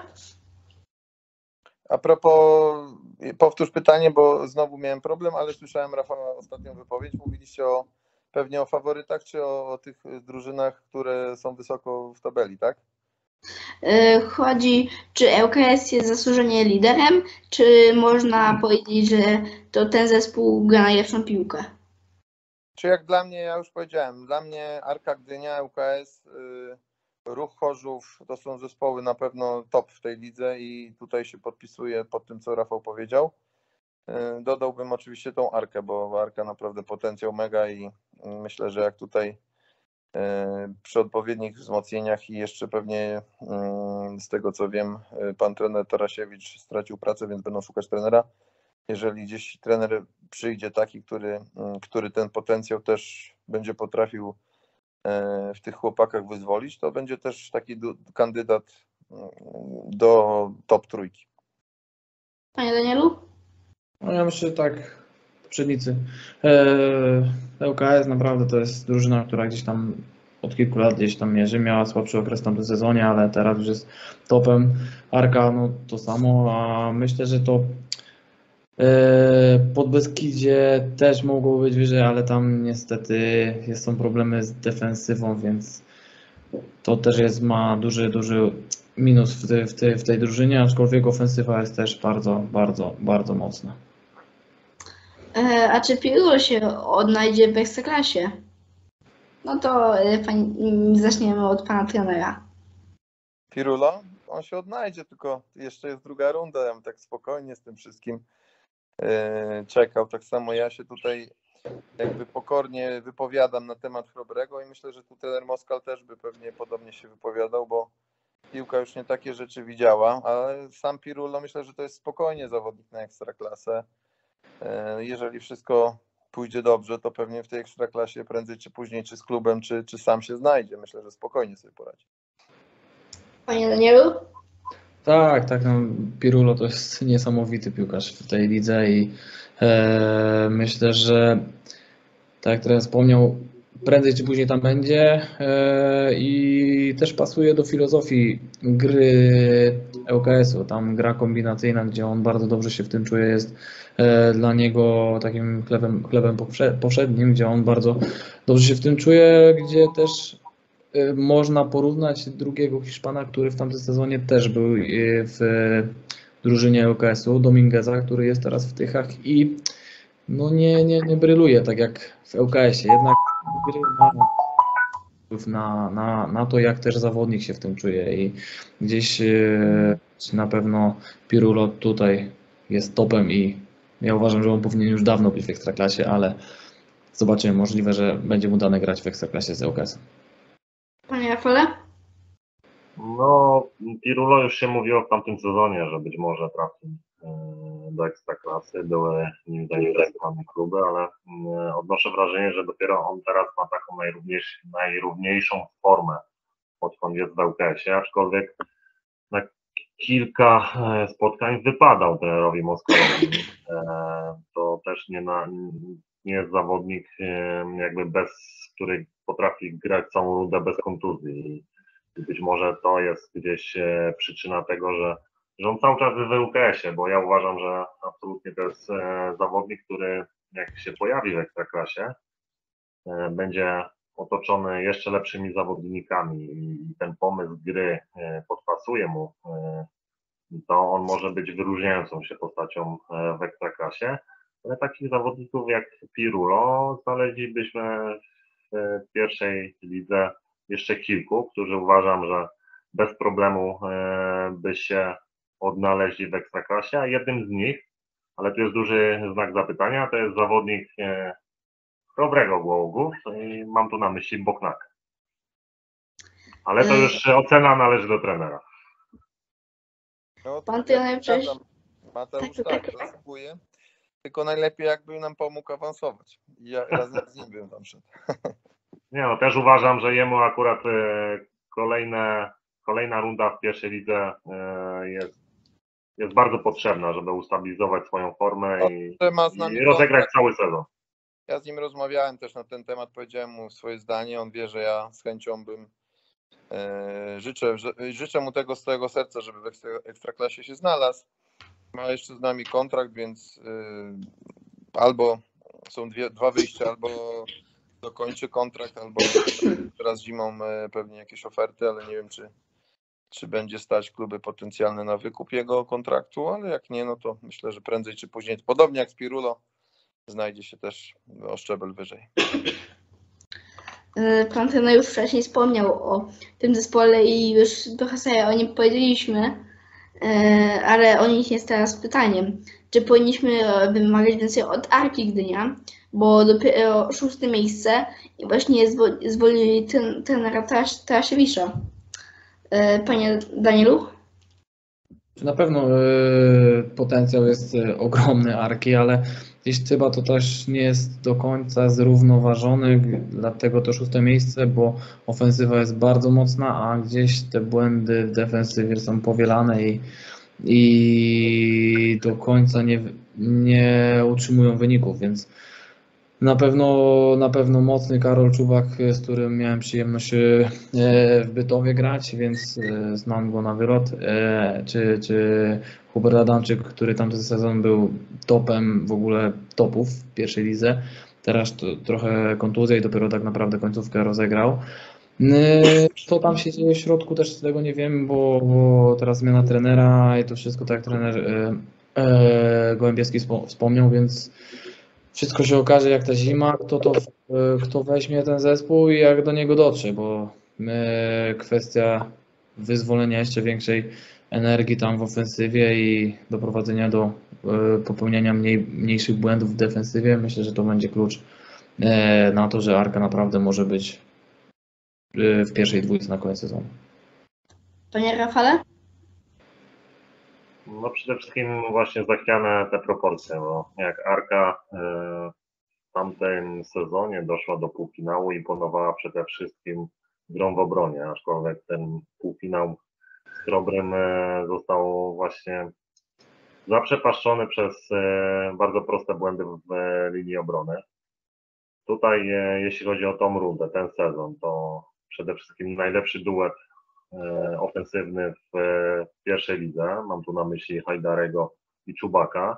A propos, powtórz pytanie, bo znowu miałem problem, ale słyszałem Rafała ostatnią wypowiedź. Mówiliście o, pewnie o faworytach, czy o, o tych drużynach, które są wysoko w tabeli, tak? Y, Chodzi, czy ŁKS jest zasłużenie liderem, czy można powiedzieć, że to ten zespół gra najlepszą piłkę? Czy jak dla mnie, ja już powiedziałem, dla mnie Arka Gdynia, ŁKS, y, Ruch Chorzów to są zespoły na pewno top w tej lidze i tutaj się podpisuję pod tym, co Rafał powiedział. Y, Dodałbym oczywiście tą Arkę, bo Arka naprawdę potencjał mega i myślę, że jak tutaj y, przy odpowiednich wzmocnieniach i jeszcze pewnie y, z tego co wiem, y, pan trener Tarasiewicz stracił pracę, więc będą szukać trenera. Jeżeli gdzieś trener przyjdzie taki, który, który ten potencjał też będzie potrafił w tych chłopakach wyzwolić, to będzie też taki kandydat do top trójki. Panie Danielu? No ja myślę, że tak, poprzednicy. E, ŁKS naprawdę to jest drużyna, która gdzieś tam od kilku lat gdzieś tam mierzy, miała słabszy okres w tamtym sezonie, ale teraz już jest topem. Arka no to samo, a myślę, że to e, Podbeskidzie też mogło być wyżej, ale tam niestety jest, są problemy z defensywą, więc to też jest, ma duży, duży minus w, tej- w, tej, w tej drużynie, aczkolwiek ofensywa jest też bardzo, bardzo, bardzo mocna. E, A czy Pirulo się odnajdzie w Ekstraklasie? No to e, pani, mm, zaczniemy od pana trenera. Pirulo, on się odnajdzie, tylko jeszcze jest druga runda, ja bym tak spokojnie z tym wszystkim e, czekał. Tak samo ja się tutaj jakby pokornie wypowiadam na temat Chrobrego i myślę, że tu trener Moskal też by pewnie podobnie się wypowiadał, bo piłka już nie takie rzeczy widziała, ale sam Pirulo myślę, że to jest spokojnie zawodnik na Ekstraklasę. E, Jeżeli wszystko pójdzie dobrze, to pewnie w tej Ekstraklasie prędzej czy później, czy z klubem, czy, czy sam się znajdzie. Myślę, że spokojnie sobie poradzi. Panie Danielu? Tak, tak, no, Pirulo to jest niesamowity piłkarz w tej lidze i e, myślę, że tak jak trener wspomniał, prędzej czy później tam będzie e, i też pasuje do filozofii gry L K S-u. Tam gra kombinacyjna, gdzie on bardzo dobrze się w tym czuje, jest e, dla niego takim chlebem, chlebem powsze- powszednim, gdzie on bardzo dobrze się w tym czuje, gdzie też e, można porównać drugiego Hiszpana, który w tamtym sezonie też był e, w drużynie L K S-u, Domingueza, który jest teraz w Tychach i no nie, nie, nie bryluje tak jak w L K S-ie. Jednak gry ma wpływ na, na, na to, jak też zawodnik się w tym czuje i gdzieś e, na pewno Pirulo tutaj jest topem i ja uważam, że on powinien już dawno być w Ekstraklasie, ale zobaczymy, możliwe, że będzie mu dane grać w Ekstraklasie z L K S-em. Panie Rafale? No, Pirulo już się mówiło w tamtym sezonie, że być może trafi e, do Ekstraklasy, były nim zainteresowane kluby, ale e, odnoszę wrażenie, że dopiero on teraz ma taką najrówniejsz, najrówniejszą formę, odkąd jest w L K S-ie, aczkolwiek na kilka e, spotkań wypadał trenerowi Moskalowi. E, To też nie, na, nie jest zawodnik e, jakby bez, który potrafi grać całą rundę bez kontuzji. I być może to jest gdzieś e, przyczyna tego, że, że on cały czas jest w L K S-ie, bo ja uważam, że absolutnie to jest e, zawodnik, który jak się pojawi w Ekstraklasie, e, będzie otoczony jeszcze lepszymi zawodnikami i ten pomysł gry e, podpasuje mu, e, to on może być wyróżniającą się postacią e, w Ekstraklasie, ale takich zawodników jak Pirulo znaleźlibyśmy w pierwszej lidze jeszcze kilku, którzy uważam, że bez problemu e, by się odnaleźli w Ekstraklasie, a jednym z nich, ale tu jest duży znak zapytania, to jest zawodnik e, Chrobrego Głogów i mam tu na myśli Boknaka. Ale to już ocena należy do trenera. No, Pan ja trener się przecież- zgadzam. Mateusz Tak, tak, tak, tak. zaskakuje. Tylko najlepiej jakby nam pomógł awansować. I ja razem z nim bym tam szedł. Nie no, też uważam, że jemu akurat e, kolejne, kolejna runda w pierwszej lidze e, jest, jest bardzo potrzebna, żeby ustabilizować swoją formę i, Że ma z nami i rozegrać kontrakt. cały sezon. Ja z nim rozmawiałem też na ten temat, powiedziałem mu swoje zdanie. On wie, że ja z chęcią bym e, życzę, że, życzę mu tego z całego serca, żeby w ekstra, Ekstraklasie się znalazł. Ma jeszcze z nami kontrakt, więc e, albo są dwie, dwa wyjścia, albo dokończy kontrakt, albo teraz zimą e, pewnie jakieś oferty, ale nie wiem, czy, czy będzie stać kluby potencjalne na wykup jego kontraktu, ale jak nie, no to myślę, że prędzej czy później, podobnie jak z Pirulo, znajdzie się też o szczebel wyżej. E, Pan trener już wcześniej wspomniał o tym zespole i już trochę sobie o nim powiedzieliśmy, e, ale o nich jest teraz pytaniem. Czy powinniśmy e, wymagać więcej od Arki Gdynia, bo dopiero szóste miejsce i właśnie zwo- zwolnili ten, trenera Taras- Tarasiewicza. E, Panie Danielu? Na pewno e, potencjał jest e, ogromny Arki, ale gdzieś chyba to też nie jest do końca zrównoważony, g- dlatego to szóste miejsce, bo ofensywa jest bardzo mocna, a gdzieś te błędy w defensywie są powielane i, i do końca nie, nie utrzymują wyników, więc na pewno, na pewno mocny Karol Czubak, z którym miałem przyjemność e, w Bytowie grać, więc e, znam go na wylot, e, czy, czy Hubert Adamczyk, który tamten sezon był topem w ogóle topów w pierwszej lidze. Teraz to, trochę kontuzja i dopiero tak naprawdę końcówkę rozegrał. E, Co tam się dzieje w środku, też tego nie wiem, bo, bo teraz zmiana trenera i to wszystko, tak jak trener e, e, Gołębieski wspo- wspomniał, więc wszystko się okaże jak ta zima, kto, to, e, kto weźmie ten zespół i jak do niego dotrze, bo e, kwestia wyzwolenia jeszcze większej energii tam w ofensywie i doprowadzenia do e, popełniania mniej, mniejszych błędów w defensywie, myślę, że to będzie klucz e, na to, że Arka naprawdę może być e, w pierwszej dwójce na koniec sezonu. Panie Rafale? No przede wszystkim właśnie zachwiane te proporcje, bo jak Arka e, w tamtym sezonie doszła do półfinału i planowała przede wszystkim grą w obronie, aczkolwiek ten półfinał z Chrobrym e, został właśnie zaprzepaszczony przez e, bardzo proste błędy w e, linii obrony. Tutaj e, jeśli chodzi o tą rundę, ten sezon, to przede wszystkim najlepszy duet ofensywny w pierwszej lidze. Mam tu na myśli Hajdarego i Czubaka.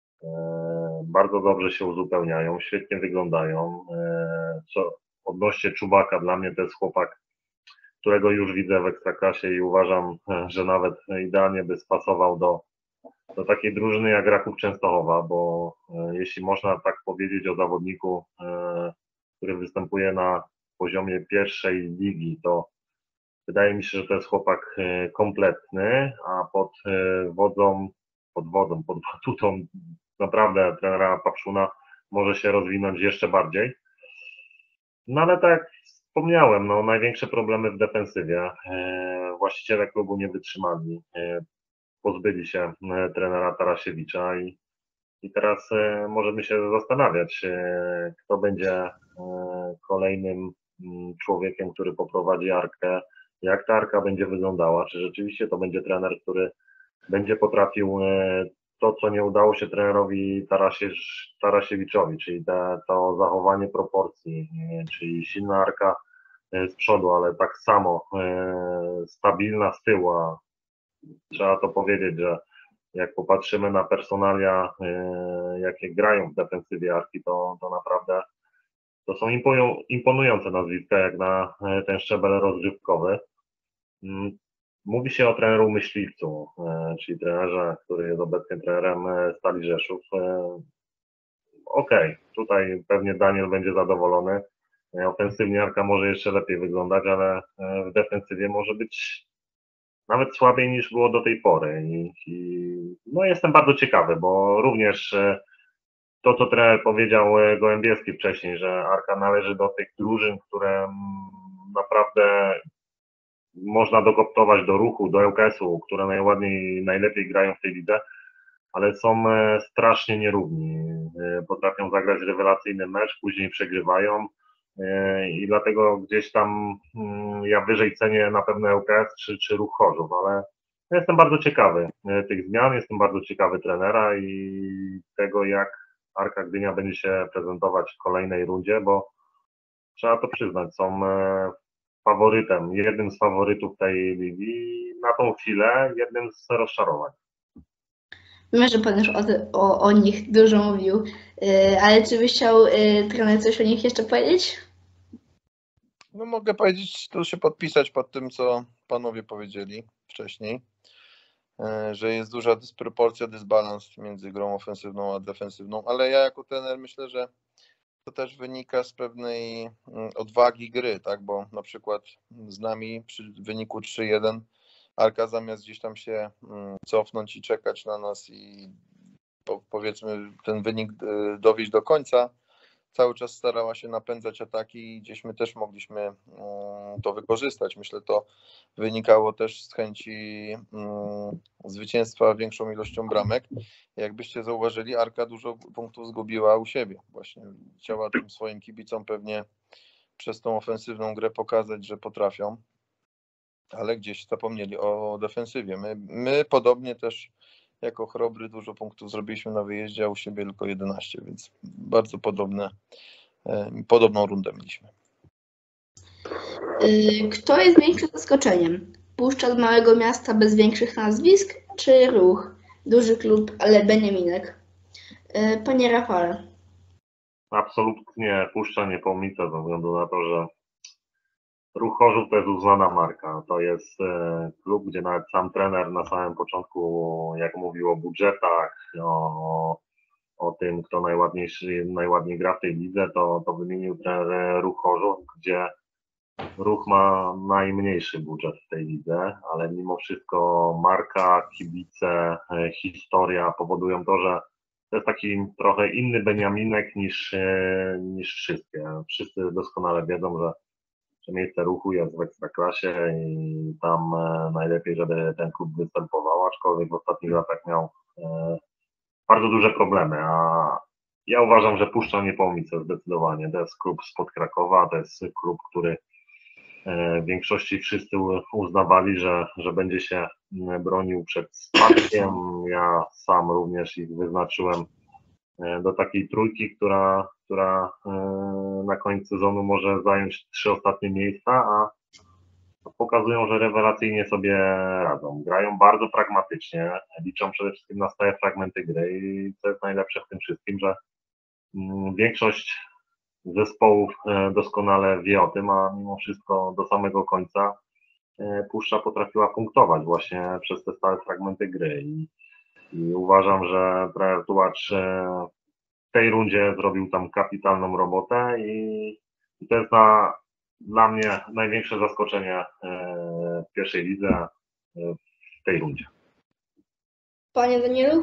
Bardzo dobrze się uzupełniają, świetnie wyglądają. Co odnośnie Czubaka, dla mnie to jest chłopak, którego już widzę w Ekstraklasie i uważam, że nawet idealnie by spasował do, do takiej drużyny jak Raków Częstochowa, bo jeśli można tak powiedzieć o zawodniku, który występuje na poziomie pierwszej ligi, to wydaje mi się, że to jest chłopak kompletny, a pod wodzą, pod wodą, pod batutą naprawdę trenera Papszuna może się rozwinąć jeszcze bardziej. No ale tak jak wspomniałem, no, największe problemy w defensywie. Właściciele klubu nie wytrzymali, pozbyli się trenera Tarasiewicza i, i teraz możemy się zastanawiać, kto będzie kolejnym człowiekiem, który poprowadzi Arkę, jak ta Arka będzie wyglądała, czy rzeczywiście to będzie trener, który będzie potrafił to, co nie udało się trenerowi Tarasie, Tarasiewiczowi, czyli te, to zachowanie proporcji, czyli silna Arka z przodu, ale tak samo stabilna z tyłu. Trzeba to powiedzieć, że jak popatrzymy na personalia, jakie grają w defensywie Arki, to, to naprawdę to są imponujące nazwiska, jak na ten szczebel rozgrywkowy. Mówi się o treneru Myśliwcu, czyli trenerze, który jest obecnie trenerem Stali Rzeszów. Okej, okay, tutaj pewnie Daniel będzie zadowolony. Ofensywnie Arka może jeszcze lepiej wyglądać, ale w defensywie może być nawet słabiej niż było do tej pory. I, i no jestem bardzo ciekawy, bo również to, co trener powiedział Gołębieski wcześniej, że Arka należy do tych drużyn, które naprawdę można dokoptować do Ruchu, do ŁKS-u, które najładniej, najlepiej grają w tej lidze, ale są strasznie nierówni. Potrafią zagrać rewelacyjny mecz, później przegrywają i dlatego gdzieś tam ja wyżej cenię na pewno ŁKS czy, czy Ruch Chorzów, ale ja jestem bardzo ciekawy tych zmian, jestem bardzo ciekawy trenera i tego, jak Arka Gdynia będzie się prezentować w kolejnej rundzie, bo trzeba to przyznać, są faworytem, jednym z faworytów tej ligi, na tą chwilę jednym z rozczarowań. Wiem, że Pan już o, o, o nich dużo mówił, yy, ale czy byś chciał yy, trener coś o nich jeszcze powiedzieć? No mogę powiedzieć, to się podpisać pod tym, co panowie powiedzieli wcześniej, yy, że jest duża dysproporcja, dysbalans między grą ofensywną a defensywną, ale ja jako trener myślę, że to też wynika z pewnej odwagi gry, tak, bo na przykład z nami przy wyniku trzy jeden Arka zamiast gdzieś tam się cofnąć i czekać na nas i powiedzmy ten wynik dowieść do końca, cały czas starała się napędzać ataki i gdzieś my też mogliśmy to wykorzystać. Myślę, to wynikało też z chęci zwycięstwa większą ilością bramek. Jakbyście zauważyli, Arka dużo punktów zgubiła u siebie. Właśnie chciała tym swoim kibicom pewnie przez tą ofensywną grę pokazać, że potrafią, ale gdzieś zapomnieli o defensywie. My, my podobnie też jako Chrobry dużo punktów zrobiliśmy na wyjeździe, a u siebie tylko jedenaście, więc bardzo podobne, podobną rundę mieliśmy. Kto jest większym zaskoczeniem? Puszcza z małego miasta bez większych nazwisk, czy Ruch? Duży klub, ale Beniaminek. Panie Rafale. Absolutnie Puszcza Niepołomice, ze względu na to, że Ruch Chorzów to jest uznana marka. To jest klub, gdzie nawet sam trener na samym początku, jak mówił o budżetach, o, o tym, kto najładniejszy, najładniej gra w tej lidze, to, to wymienił trener Ruch Chorzów, gdzie Ruch ma najmniejszy budżet w tej lidze, ale mimo wszystko marka, kibice, historia powodują to, że to jest taki trochę inny Beniaminek niż, niż wszystkie. Wszyscy doskonale wiedzą, że że miejsce Ruchu jest w Ekstraklasie i tam najlepiej, żeby ten klub występował, aczkolwiek w ostatnich latach miał bardzo duże problemy, a ja uważam, że Puszcza Niepołomice zdecydowanie. To jest klub spod Krakowa, to jest klub, który w większości wszyscy uznawali, że, że będzie się bronił przed spadkiem. Ja sam również ich wyznaczyłem do takiej trójki, która, która na koniec sezonu może zająć trzy ostatnie miejsca, a pokazują, że rewelacyjnie sobie radzą. Grają bardzo pragmatycznie, liczą przede wszystkim na stałe fragmenty gry i co jest najlepsze w tym wszystkim, że mm, większość zespołów e, doskonale wie o tym, a mimo wszystko do samego końca e, Puszcza potrafiła punktować właśnie przez te stałe fragmenty gry i, i uważam, że trener Tułacz e, w tej rundzie zrobił tam kapitalną robotę i, i to jest na, dla mnie największe zaskoczenie e, w pierwszej lidze e, w tej rundzie. Panie Danielu?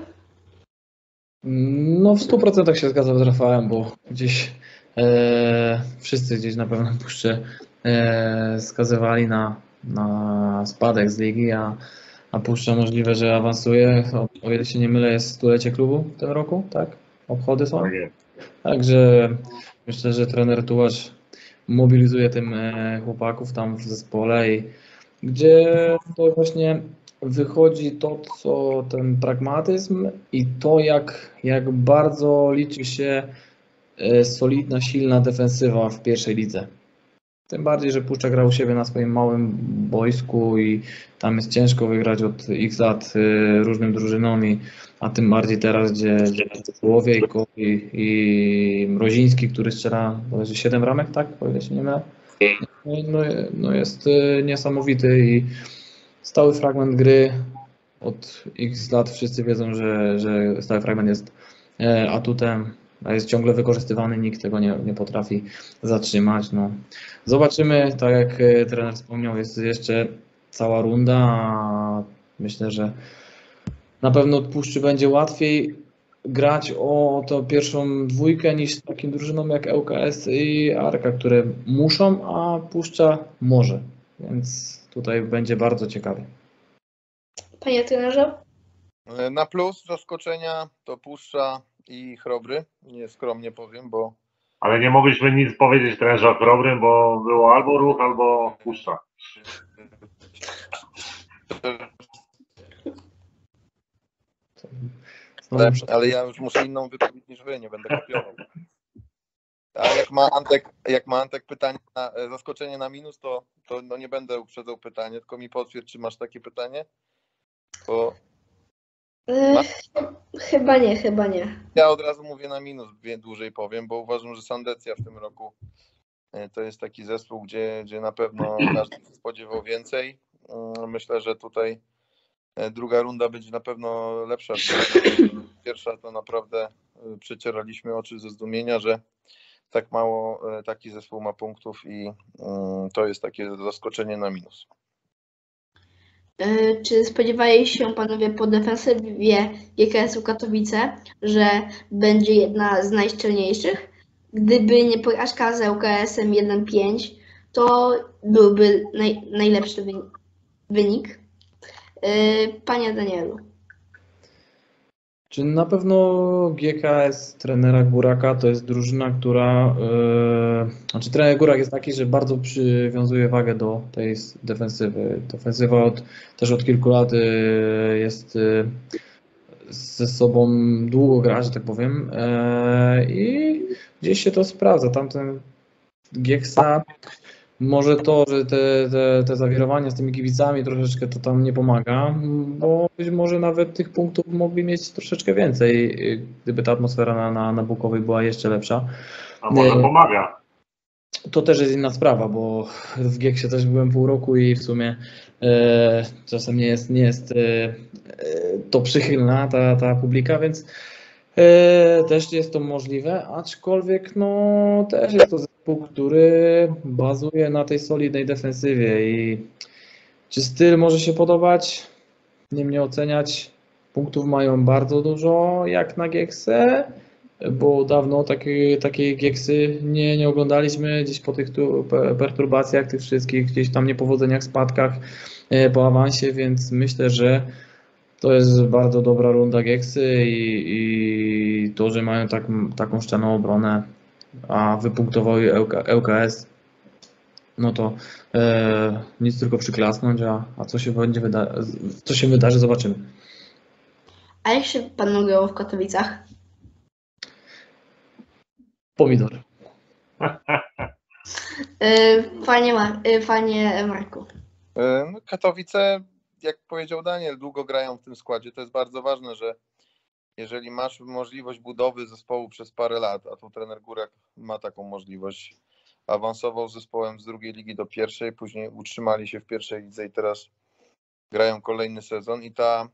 No w stu procentach się zgadzam z Rafałem, bo gdzieś e, wszyscy gdzieś na pewno Puszczy e, skazywali na, na spadek z ligi, a, a Puszcza możliwe, że awansuje. O, o ile się nie mylę, jest stulecie klubu w tym roku, tak? Obchody są. Tak jest. Także myślę, że trener Tułacz mobilizuje tym e, chłopaków tam w zespole i gdzie to właśnie wychodzi to, co ten pragmatyzm i to, jak, jak bardzo liczy się e, solidna, silna defensywa w pierwszej lidze. Tym bardziej, że Puszcza gra u siebie na swoim małym boisku i tam jest ciężko wygrać od x lat e, różnym drużynom, i, a tym bardziej teraz, gdzie, gdzie Słowiejko i, i Mroziński, który strzela bodajże siedem ramek, tak? O ile się nie mylę. No, no jest e, niesamowity i stały fragment gry od x lat wszyscy wiedzą, że, że stały fragment jest e, atutem, a jest ciągle wykorzystywany, nikt tego nie, nie potrafi zatrzymać. No. Zobaczymy, tak jak e, trener wspomniał, jest jeszcze cała runda, a myślę, że na pewno od Puszczy będzie łatwiej grać o tę pierwszą dwójkę niż z takim drużynom jak L K S i Arka, które muszą, a Puszcza może, więc tutaj będzie bardzo ciekawie. Panie trenerze? Na plus zaskoczenia to Puszcza i Chrobry. Nie skromnie powiem, bo Ale nie mogliśmy nic powiedzieć trenerze o Chrobrym, bo było albo Ruch, albo Puszcza. ale, ale ja już muszę inną wypowiedź niż wy, nie będę kopiował. A jak ma Antek, jak ma Antek pytanie na zaskoczenie na minus, to, to no nie będę uprzedzał pytanie, tylko mi potwierdź, czy masz takie pytanie? Bo Yy, chyba nie, chyba nie. ja od razu mówię na minus, dłużej powiem, bo uważam, że Sandecja w tym roku to jest taki zespół, gdzie, gdzie na pewno każdy się spodziewał więcej. Myślę, że tutaj druga runda będzie na pewno lepsza. Pierwsza to naprawdę przecieraliśmy oczy ze zdumienia, że tak mało taki zespół ma punktów i to jest takie zaskoczenie na minus. Yy, czy spodziewali się panowie po defensywie G K S-u Katowice, że będzie jedna z najszczelniejszych? Gdyby nie porażka z L K S-em jeden pięć, to byłby naj, najlepszy wynik. wynik. Yy, Panie Danielu. Czy na pewno G K S trenera Góraka to jest drużyna, która, yy, znaczy trener Górak jest taki, że bardzo przywiązuje wagę do tej defensywy. Defensywa od, też od kilku lat yy, jest yy, ze sobą długo gra, że tak powiem, yy, i gdzieś się to sprawdza. Tamten Gieksa, może to, że te, te, te zawirowania z tymi kibicami troszeczkę to tam nie pomaga, bo być może nawet tych punktów mogli mieć troszeczkę więcej, gdyby ta atmosfera na, na, na Bukowej była jeszcze lepsza. A może pomaga? To też jest inna sprawa, bo w Gieksie też byłem pół roku i w sumie e, czasem nie jest, nie jest e, to przychylna ta, ta publika, więc e, też jest to możliwe, aczkolwiek no też jest to zespół, który bazuje na tej solidnej defensywie i czy styl może się podobać? Nie mnie oceniać. Punktów mają bardzo dużo jak na Gieksę, bo dawno takiej, takiej Gieksy nie, nie oglądaliśmy gdzieś po tych tu perturbacjach, tych wszystkich gdzieś tam niepowodzeniach, spadkach po awansie, więc myślę, że to jest bardzo dobra runda Gieksy i, i to, że mają tak, taką szczelną obronę, a wypunktowały L K S, no to e, nic tylko przyklasnąć, a, a co się będzie wyda co się wydarzy, zobaczymy. A jak się panu grało w Katowicach? Pomidor. Yy, Panie, Mar- yy, panie Marku. No, Katowice, jak powiedział Daniel, długo grają w tym składzie. To jest bardzo ważne, że jeżeli masz możliwość budowy zespołu przez parę lat, a tu trener Górak ma taką możliwość, awansował z zespołem z drugiej ligi do pierwszej, później utrzymali się w pierwszej lidze i teraz grają kolejny sezon i ta,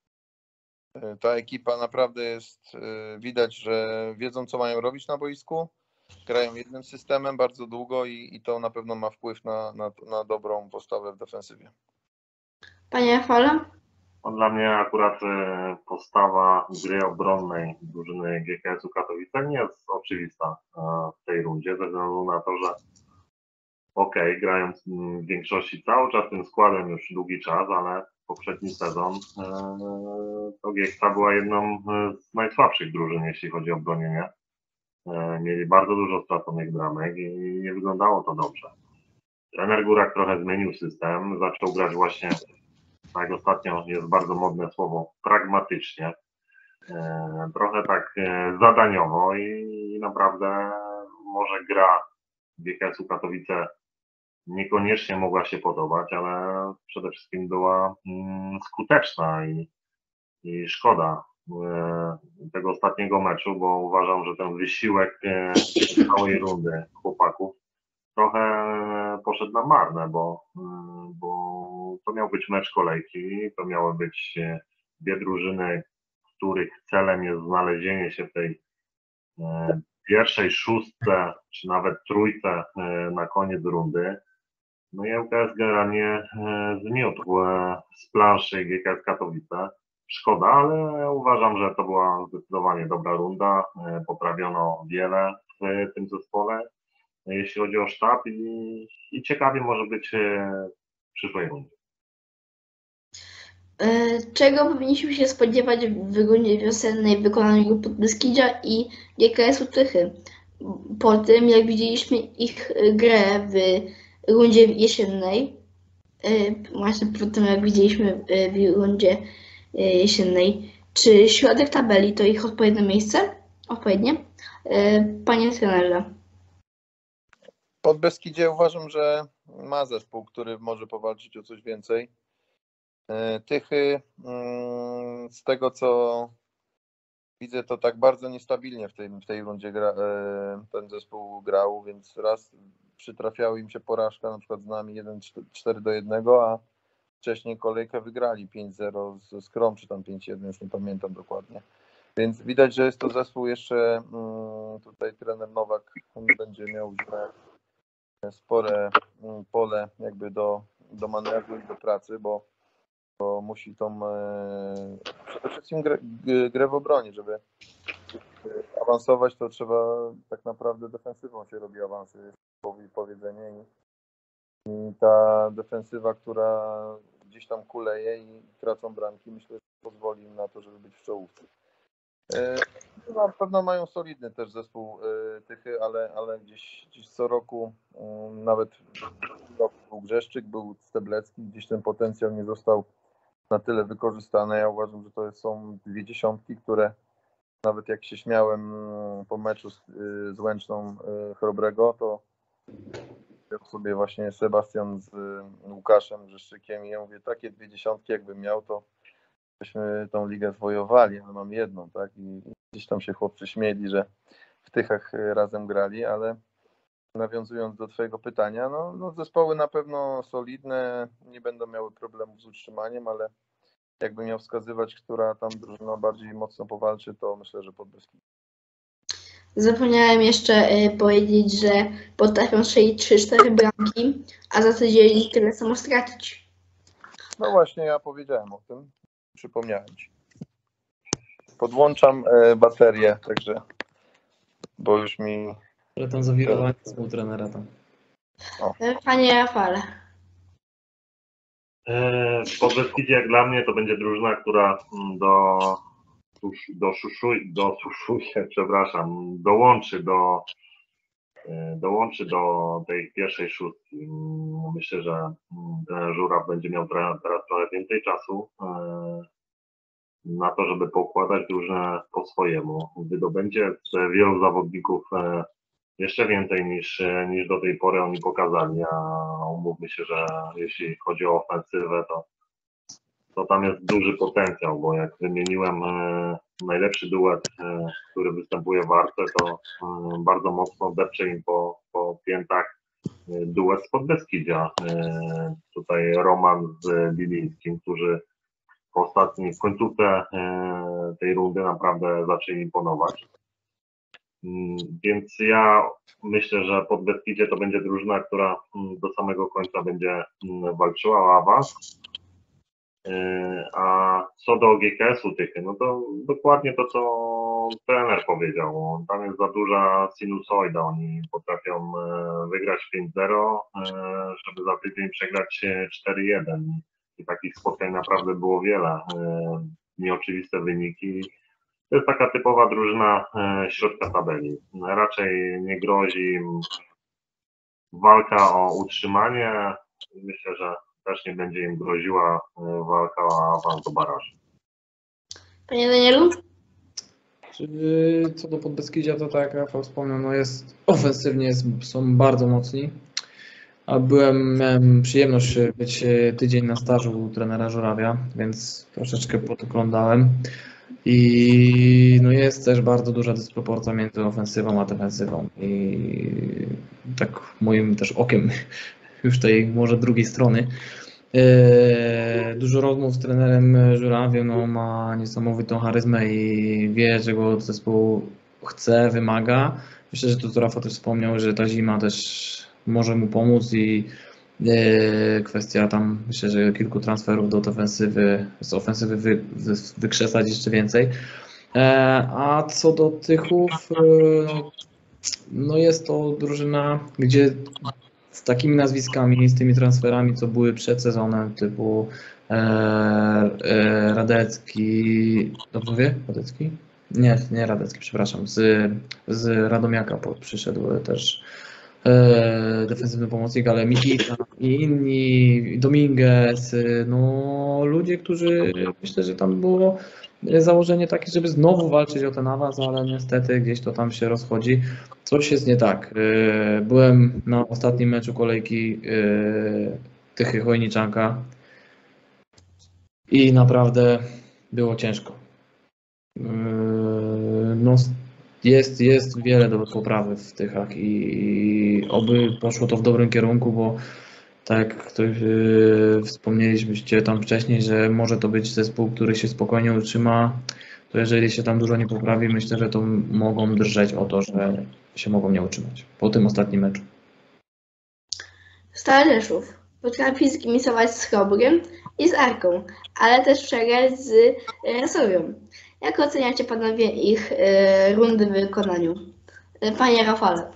ta ekipa naprawdę jest, widać, że wiedzą, co mają robić na boisku, grają jednym systemem bardzo długo i, i to na pewno ma wpływ na, na, na dobrą postawę w defensywie. Panie Rafale? No, dla mnie akurat e, postawa gry obronnej drużyny G K S-u Katowice nie jest oczywista e, w tej rundzie, ze względu na to, że okej, okay, grając w większości cały czas tym składem już długi czas, ale poprzedni sezon e, to G K S była jedną z najsłabszych drużyn, jeśli chodzi o bronienie. E, mieli bardzo dużo straconych bramek i nie wyglądało to dobrze. Trener Górak trochę zmienił system, zaczął grać właśnie, tak ostatnio jest bardzo modne słowo, pragmatycznie, e, trochę tak e, zadaniowo i, i naprawdę może gra G K S-u Katowice niekoniecznie mogła się podobać, ale przede wszystkim była mm, skuteczna i, i szkoda e, tego ostatniego meczu, bo uważam, że ten wysiłek e, całej rundy chłopaków trochę poszedł na marne, bo, bo to miał być mecz kolejki, to miały być dwie drużyny, których celem jest znalezienie się w tej pierwszej szóstce, czy nawet trójce na koniec rundy. No i ŁKS generalnie zmiótł z planszy G K S Katowice. Szkoda, ale uważam, że to była zdecydowanie dobra runda. Poprawiono wiele w tym zespole, jeśli chodzi o sztab i, i ciekawie może być w przyszłej rundzie. Czego powinniśmy się spodziewać w rundzie wiosennej w wykonaniu Podbeskidzia i G K S-u Tychy? Po tym, jak widzieliśmy ich grę w rundzie jesiennej, właśnie po tym, jak widzieliśmy w rundzie jesiennej, czy środek tabeli to ich odpowiednie miejsce? Odpowiednie? Panie trenerze. Podbeskidzie uważam, że ma zespół, który może powalczyć o coś więcej. Tychy, z tego co widzę, to tak bardzo niestabilnie w tej, w tej rundzie gra, ten zespół grał, więc raz przytrafiała im się porażka na przykład z nami jeden cztery do jednego, a wcześniej kolejkę wygrali pięć zero ze Skrom, czy tam pięć jeden, już nie pamiętam dokładnie. Więc widać, że jest to zespół jeszcze, tutaj trener Nowak będzie miał spore pole jakby do, do manewru i do pracy, bo, bo musi tą e, przede wszystkim grę, grę w obronie, żeby awansować, to trzeba tak naprawdę defensywą się robi awansy, jest powiedzenie i, i ta defensywa, która gdzieś tam kuleje i tracą bramki, myślę, że pozwoli im na to, żeby być w czołówce. Na pewno mają solidny też zespół Tychy, ale, ale gdzieś, gdzieś co roku, nawet był Grzeszczyk, był Steblecki, gdzieś ten potencjał nie został na tyle wykorzystany. Ja uważam, że to są dwie dziesiątki, które nawet jak się śmiałem po meczu z, z Łęczną Chrobrego, to sobie właśnie Sebastian z Łukaszem Grzeszczykiem i ja mówię, takie dwie dziesiątki jakbym miał, to byśmy tą ligę zwojowali, ale mam jedną, tak? I gdzieś tam się chłopcy śmieli, że w Tychach razem grali, ale nawiązując do twojego pytania, no, no zespoły na pewno solidne, nie będą miały problemów z utrzymaniem, ale jakby miał wskazywać, która tam drużyna bardziej mocno powalczy, to myślę, że Podbeskidzie. Zapomniałem jeszcze powiedzieć, że potrafią strzelić trzy cztery bramki, a za tydzień tyle samo stracić. No właśnie, ja powiedziałem o tym. Przypomniałem ci. Podłączam baterię, także, bo już mi... Ale tam zawirowanie współtrenera tam. Panie Rafale. Podbeskidzie jak dla mnie to będzie drużyna, która do do szuszuj, do szuszuje, przepraszam, dołączy do dołączy do tej pierwszej szóstki. Myślę, że ten Żuraw będzie miał teraz trochę więcej czasu na to, żeby poukładać drużynę po swojemu. Wydobędzie z wielu zawodników jeszcze więcej niż, niż do tej pory oni pokazali, a umówmy się, że jeśli chodzi o ofensywę, to, to tam jest duży potencjał, bo jak wymieniłem e, najlepszy duet, e, który występuje w Arce, to e, bardzo mocno depcze im po, po piętach e, duet z Podbeskidzia. E, tutaj Roman z Bilińskim, którzy w ostatniej, w końcówce e, tej rundy naprawdę zaczęli imponować. Mm, Więc ja myślę, że Podbeskidzie to będzie drużyna, która mm, do samego końca będzie mm, walczyła o awans. Yy, A co do G K S-u Tychy, no to dokładnie to, co trener powiedział. Tam jest za duża sinusoida. Oni potrafią e, wygrać pięć zero, e, żeby za tydzień przegrać e, cztery jeden. I takich spotkań naprawdę było wiele. E, Nieoczywiste wyniki. To jest taka typowa drużyna e, środka tabeli. Raczej nie grozi im walka o utrzymanie. Myślę, że też nie będzie im groziła e, walka o awans do barażu. Panie Danielu? Czy co do Podbeskidzia, to tak jak Rafał wspomniał, no jest ofensywnie jest, są bardzo mocni. A byłem, miałem przyjemność być tydzień na stażu u trenera Żurawia, więc troszeczkę podglądałem. I no jest też bardzo duża dysproporcja między ofensywą a defensywą. I tak moim też okiem już tej może drugiej strony. Eee, Dużo rozmów z trenerem Żurawiem, no ma niesamowitą charyzmę i wie, czego zespół chce, wymaga. Myślę, że tu co Rafał też wspomniał, że ta zima też może mu pomóc i e, kwestia tam, myślę, że kilku transferów do ofensywy, z ofensywy wy, wy, wykrzesać jeszcze więcej. E, A co do Tychów, e, no jest to drużyna, gdzie z takimi nazwiskami, z tymi transferami, co były przed sezonem, typu e, e, Radecki, dobrze mówię? Radecki? Nie, nie Radecki, przepraszam, z, z Radomiaka po- przyszedł też e, defensywny pomocnik, ale Mikita i inni, Dominguez, no ludzie, którzy myślę, że tam było założenie takie, żeby znowu walczyć o ten awans, ale niestety gdzieś to tam się rozchodzi. Coś jest nie tak. E, Byłem na ostatnim meczu kolejki e, Tychy Chojniczanka i naprawdę było ciężko. E, No, jest, jest wiele do poprawy w Tychach i oby poszło to w dobrym kierunku, bo tak jak ktoś, yy, wspomnieliśmy tam wcześniej, że może to być zespół, który się spokojnie utrzyma, to jeżeli się tam dużo nie poprawi, myślę, że to mogą drżeć o to, że się mogą nie utrzymać po tym ostatnim meczu. Stary Rzeszów potrafi zgimisować z Chrobrym i z Arką, ale też przegrać z Rasowią. Jak oceniacie panowie ich e, rundy w wykonaniu? E, Panie Rafale.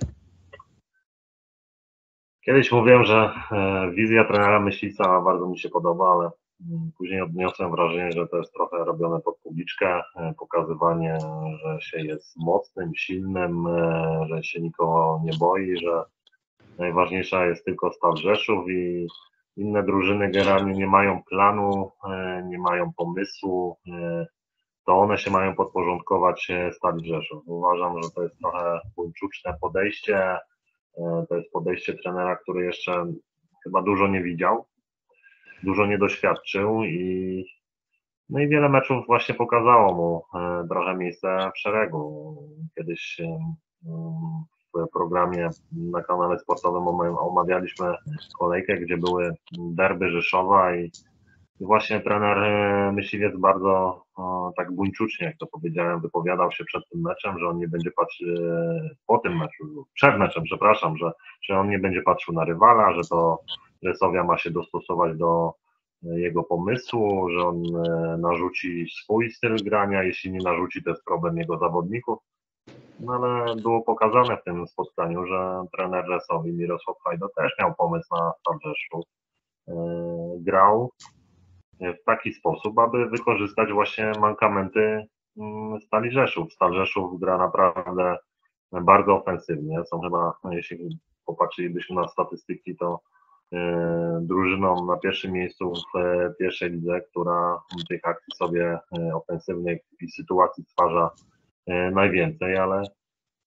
Kiedyś mówiłem, że e, wizja trenera Myślica bardzo mi się podoba, ale mm, później odniosłem wrażenie, że to jest trochę robione pod publiczkę, e, pokazywanie, że się jest mocnym, silnym, e, że się nikogo nie boi, że najważniejsza jest tylko Stal Rzeszów i inne drużyny generalnie nie mają planu, e, nie mają pomysłu, e, to one się mają podporządkować e, Stali Rzeszów. Uważam, że to jest trochę buńczuczne podejście. E, To jest podejście trenera, który jeszcze chyba dużo nie widział, dużo nie doświadczył i no i wiele meczów właśnie pokazało mu e, trochę miejsce w szeregu. Kiedyś e, w programie na kanale sportowym oma- omawialiśmy kolejkę, gdzie były derby Rzeszowa i i właśnie trener e, Myśliwiec bardzo o, tak buńczucznie, jak to powiedziałem, wypowiadał się przed tym meczem, że on nie będzie patrzył po tym meczu, przed meczem, przepraszam, że, że on nie będzie patrzył na rywala, że to Resowia ma się dostosować do e, jego pomysłu, że on e, narzuci swój styl grania, jeśli nie narzuci, to jest problem jego zawodników. No ale było pokazane w tym spotkaniu, że trener Resowi Mirosław Hajdo też miał pomysł na Stal Rzeszów. E, Grał w taki sposób, aby wykorzystać właśnie mankamenty mm, Stali Rzeszów. Stal Rzeszów gra naprawdę bardzo ofensywnie. Są chyba, no, jeśli popatrzylibyśmy na statystyki, to e, drużyną na pierwszym miejscu w e, pierwszej lidze, która tych akcji sobie e, ofensywnych i sytuacji stwarza e, najwięcej, ale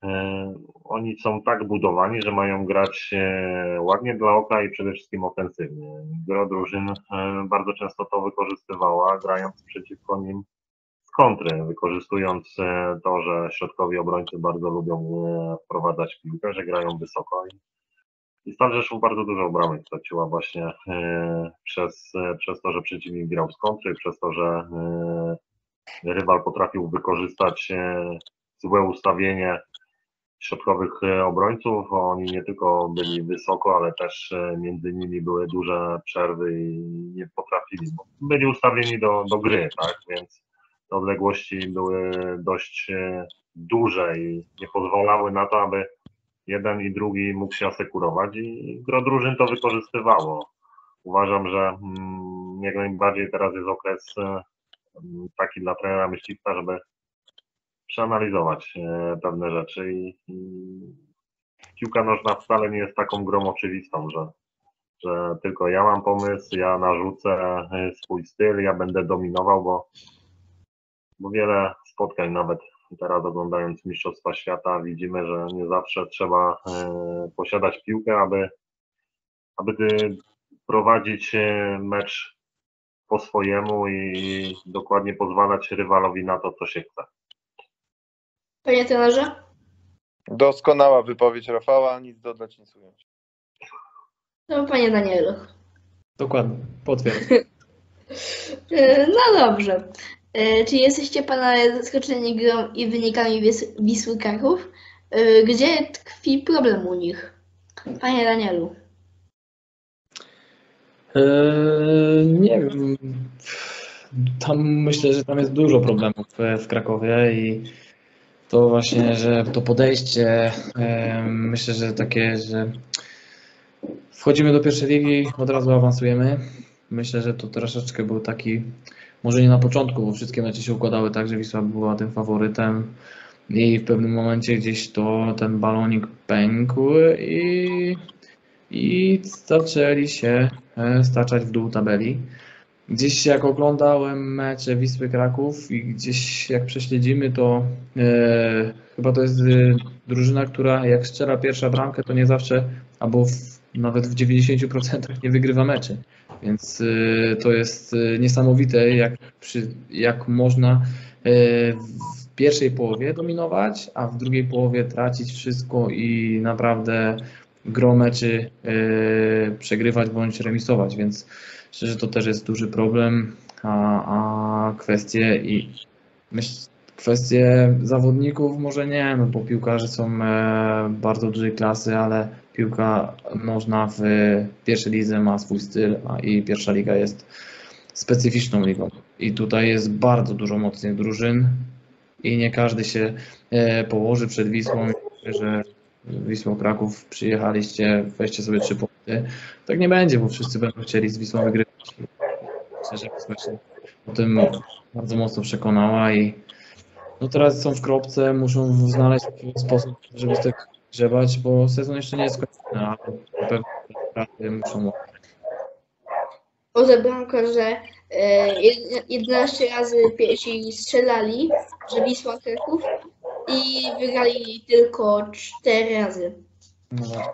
Oni są tak budowani, że mają grać ładnie dla oka i przede wszystkim ofensywnie. Gro drużyn bardzo często to wykorzystywała, grając przeciwko nim z kontry, wykorzystując to, że środkowi obrońcy bardzo lubią wprowadzać piłkę, że grają wysoko. I Stal Rzeszów bardzo dużo bramek straciła właśnie przez, przez to, że przeciwnik grał z kontry, przez to, że rywal potrafił wykorzystać złe ustawienie środkowych obrońców. Oni nie tylko byli wysoko, ale też między nimi były duże przerwy i nie potrafili. Byli ustawieni do, do gry, tak? Więc te odległości były dość duże i nie pozwalały na to, aby jeden i drugi mógł się asekurować i gro drużyn to wykorzystywało. Uważam, że mm, jak najbardziej teraz jest okres taki dla trenera myśliwca, żeby przeanalizować pewne rzeczy i, i piłka nożna wcale nie jest taką grą oczywistą, że, że tylko ja mam pomysł, ja narzucę swój styl, ja będę dominował, bo, bo wiele spotkań, nawet teraz oglądając Mistrzostwa Świata, widzimy, że nie zawsze trzeba posiadać piłkę, aby, aby prowadzić mecz po swojemu i dokładnie pozwalać rywalowi na to, co się chce. Panie trenerze? Doskonała wypowiedź Rafała, nic dodać, nic ująć. No, panie Danielu. Dokładnie, potwierdzam. No dobrze. Czy jesteście panowie zaskoczeni grą i wynikami Wis- Wisły Kraków? Gdzie tkwi problem u nich? Panie Danielu. Eee, nie wiem. Tam myślę, że tam jest dużo problemów w Krakowie i to właśnie, że to podejście, e, myślę, że takie, że wchodzimy do pierwszej ligi, od razu awansujemy. Myślę, że to troszeczkę był taki, może nie na początku, bo wszystkie mecze się układały tak, że Wisła była tym faworytem i w pewnym momencie gdzieś to ten balonik pękł i, i zaczęli się staczać w dół tabeli. Gdzieś jak oglądałem mecze Wisły Kraków i gdzieś jak prześledzimy, to e, chyba to jest e, drużyna, która jak strzela pierwsza bramkę, to nie zawsze, albo w, nawet w dziewięćdziesięciu procentach nie wygrywa meczy. Więc e, to jest e, niesamowite, jak, przy, jak można e, w pierwszej połowie dominować, a w drugiej połowie tracić wszystko i naprawdę gro meczy e, przegrywać bądź remisować, więc myślę, że to też jest duży problem, a, a kwestie i myśl, kwestie zawodników może nie, no bo piłkarze są e, bardzo dużej klasy, ale piłka nożna w pierwszej lidze ma swój styl, a i pierwsza liga jest specyficzną ligą. I tutaj jest bardzo dużo mocnych drużyn i nie każdy się e, położy przed Wisłą, że Wisłą Kraków przyjechaliście, weźcie sobie trzy punkty. Tak nie będzie, bo wszyscy będą chcieli z Wisłą wygrywać. Myślę, że Wisła się o tym bardzo mocno przekonała i no teraz są w kropce, muszą znaleźć sposób, żeby z tego grzebać, bo sezon jeszcze nie jest skończony, ale na pewno te straty muszą. Oze bramkarze e, jedenaście razy pierwsi strzelali, że Wisła Kraków i wygrali tylko cztery razy. No właśnie.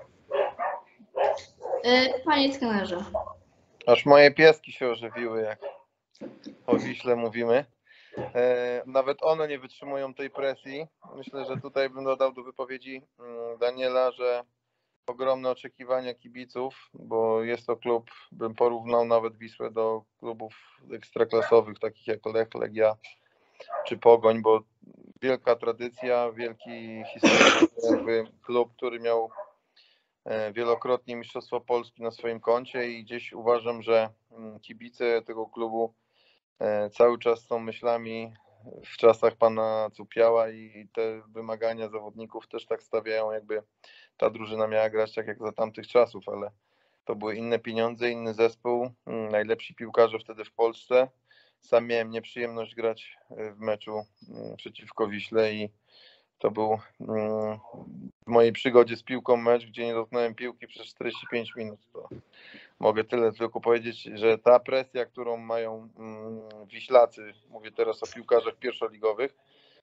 E, Panie trenerze. Aż moje pieski się ożywiły, jak o Wiśle mówimy. E, nawet one nie wytrzymują tej presji. Myślę, że tutaj bym dodał do wypowiedzi Daniela, że ogromne oczekiwania kibiców, bo jest to klub, bym porównał nawet Wisłę do klubów ekstraklasowych, takich jak Lech, Legia czy Pogoń, bo wielka tradycja, wielki historyczny jakby klub, który miał wielokrotnie Mistrzostwo Polski na swoim koncie i gdzieś uważam, że kibice tego klubu cały czas są myślami w czasach pana Cupiała i te wymagania zawodników też tak stawiają, jakby ta drużyna miała grać tak jak za tamtych czasów, ale to były inne pieniądze, inny zespół, najlepsi piłkarze wtedy w Polsce. Sam miałem nieprzyjemność grać w meczu przeciwko Wiśle i to był w mojej przygodzie z piłką mecz, gdzie nie dotknąłem piłki przez czterdzieści pięć minut. To mogę tyle tylko powiedzieć, że ta presja, którą mają Wiślacy, mówię teraz o piłkarzach pierwszoligowych,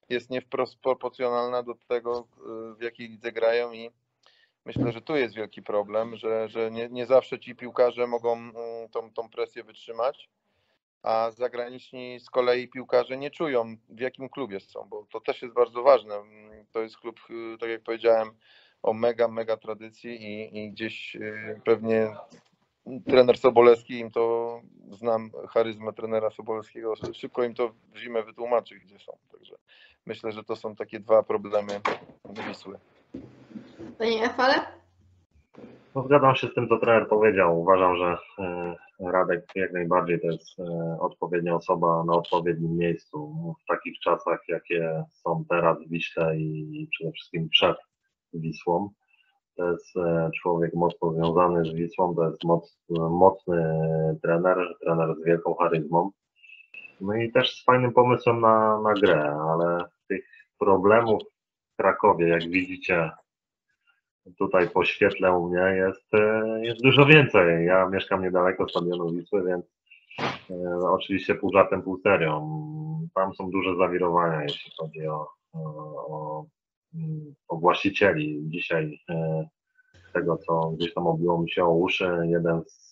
jest nie wprost proporcjonalna do tego, w jakiej lidze grają i myślę, że tu jest wielki problem, że, że nie, nie zawsze ci piłkarze mogą tą, tą presję wytrzymać, a zagraniczni z kolei piłkarze nie czują, w jakim klubie są, bo to też jest bardzo ważne. To jest klub, tak jak powiedziałem, o mega, mega tradycji i, i gdzieś pewnie trener Sobolewski im to, znam charyzmę trenera Sobolewskiego, szybko im to w zimę wytłumaczy, gdzie są. Także myślę, że to są takie dwa problemy Wisły. Panie Rafale? No, zgadzam się z tym, co trener powiedział. Uważam, że Radek jak najbardziej to jest odpowiednia osoba na odpowiednim miejscu w takich czasach, jakie są teraz w Wiśle i przede wszystkim przed Wisłą. To jest człowiek mocno związany z Wisłą, to jest moc, mocny trener, trener z wielką charyzmą. No i też z fajnym pomysłem na, na grę, ale tych problemów w Krakowie, jak widzicie tutaj po świetle u mnie, jest, jest dużo więcej. Ja mieszkam niedaleko stadionu Wisły, więc e, oczywiście pół żartem, pół serią. Tam są duże zawirowania, jeśli chodzi o, o, o właścicieli. Dzisiaj e, tego, co gdzieś tam obiło mi się o uszy, jeden z,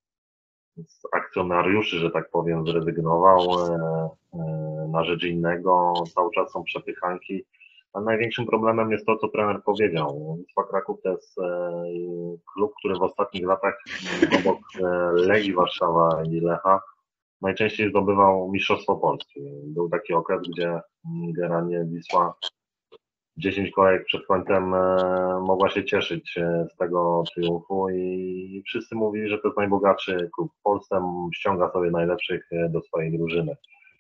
z akcjonariuszy, że tak powiem, zrezygnował e, e, na rzecz innego. Cały czas są przepychanki. A największym problemem jest to, co trener powiedział. Wisła Kraków to jest e, klub, który w ostatnich latach obok e, Legii Warszawa i Lecha najczęściej zdobywał Mistrzostwo Polski. Był taki okres, gdzie generalnie Wisła dziesięć kolejek przed końcem e, mogła się cieszyć e, z tego triumfu i wszyscy mówili, że to jest najbogatszy klub w Polsce, ściąga sobie najlepszych e, do swojej drużyny.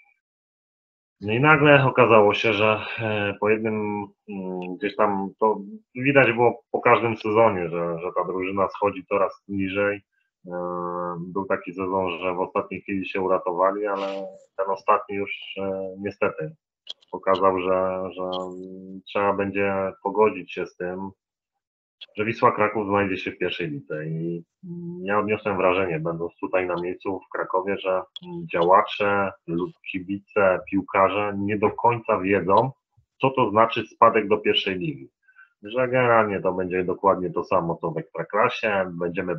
No i nagle okazało się, że e, po jednym mm, gdzieś tam, to widać było po każdym sezonie, że, że ta drużyna schodzi coraz niżej. E, Był taki sezon, że w ostatniej chwili się uratowali, ale ten ostatni już e, niestety pokazał, że, że trzeba będzie pogodzić się z tym, że Wisła Kraków znajdzie się w pierwszej lidze i ja odniosłem wrażenie, będąc tutaj na miejscu w Krakowie, że działacze lub kibice, piłkarze nie do końca wiedzą, co to znaczy spadek do pierwszej ligi. Że generalnie to będzie dokładnie to samo, co w Ekstraklasie, będziemy,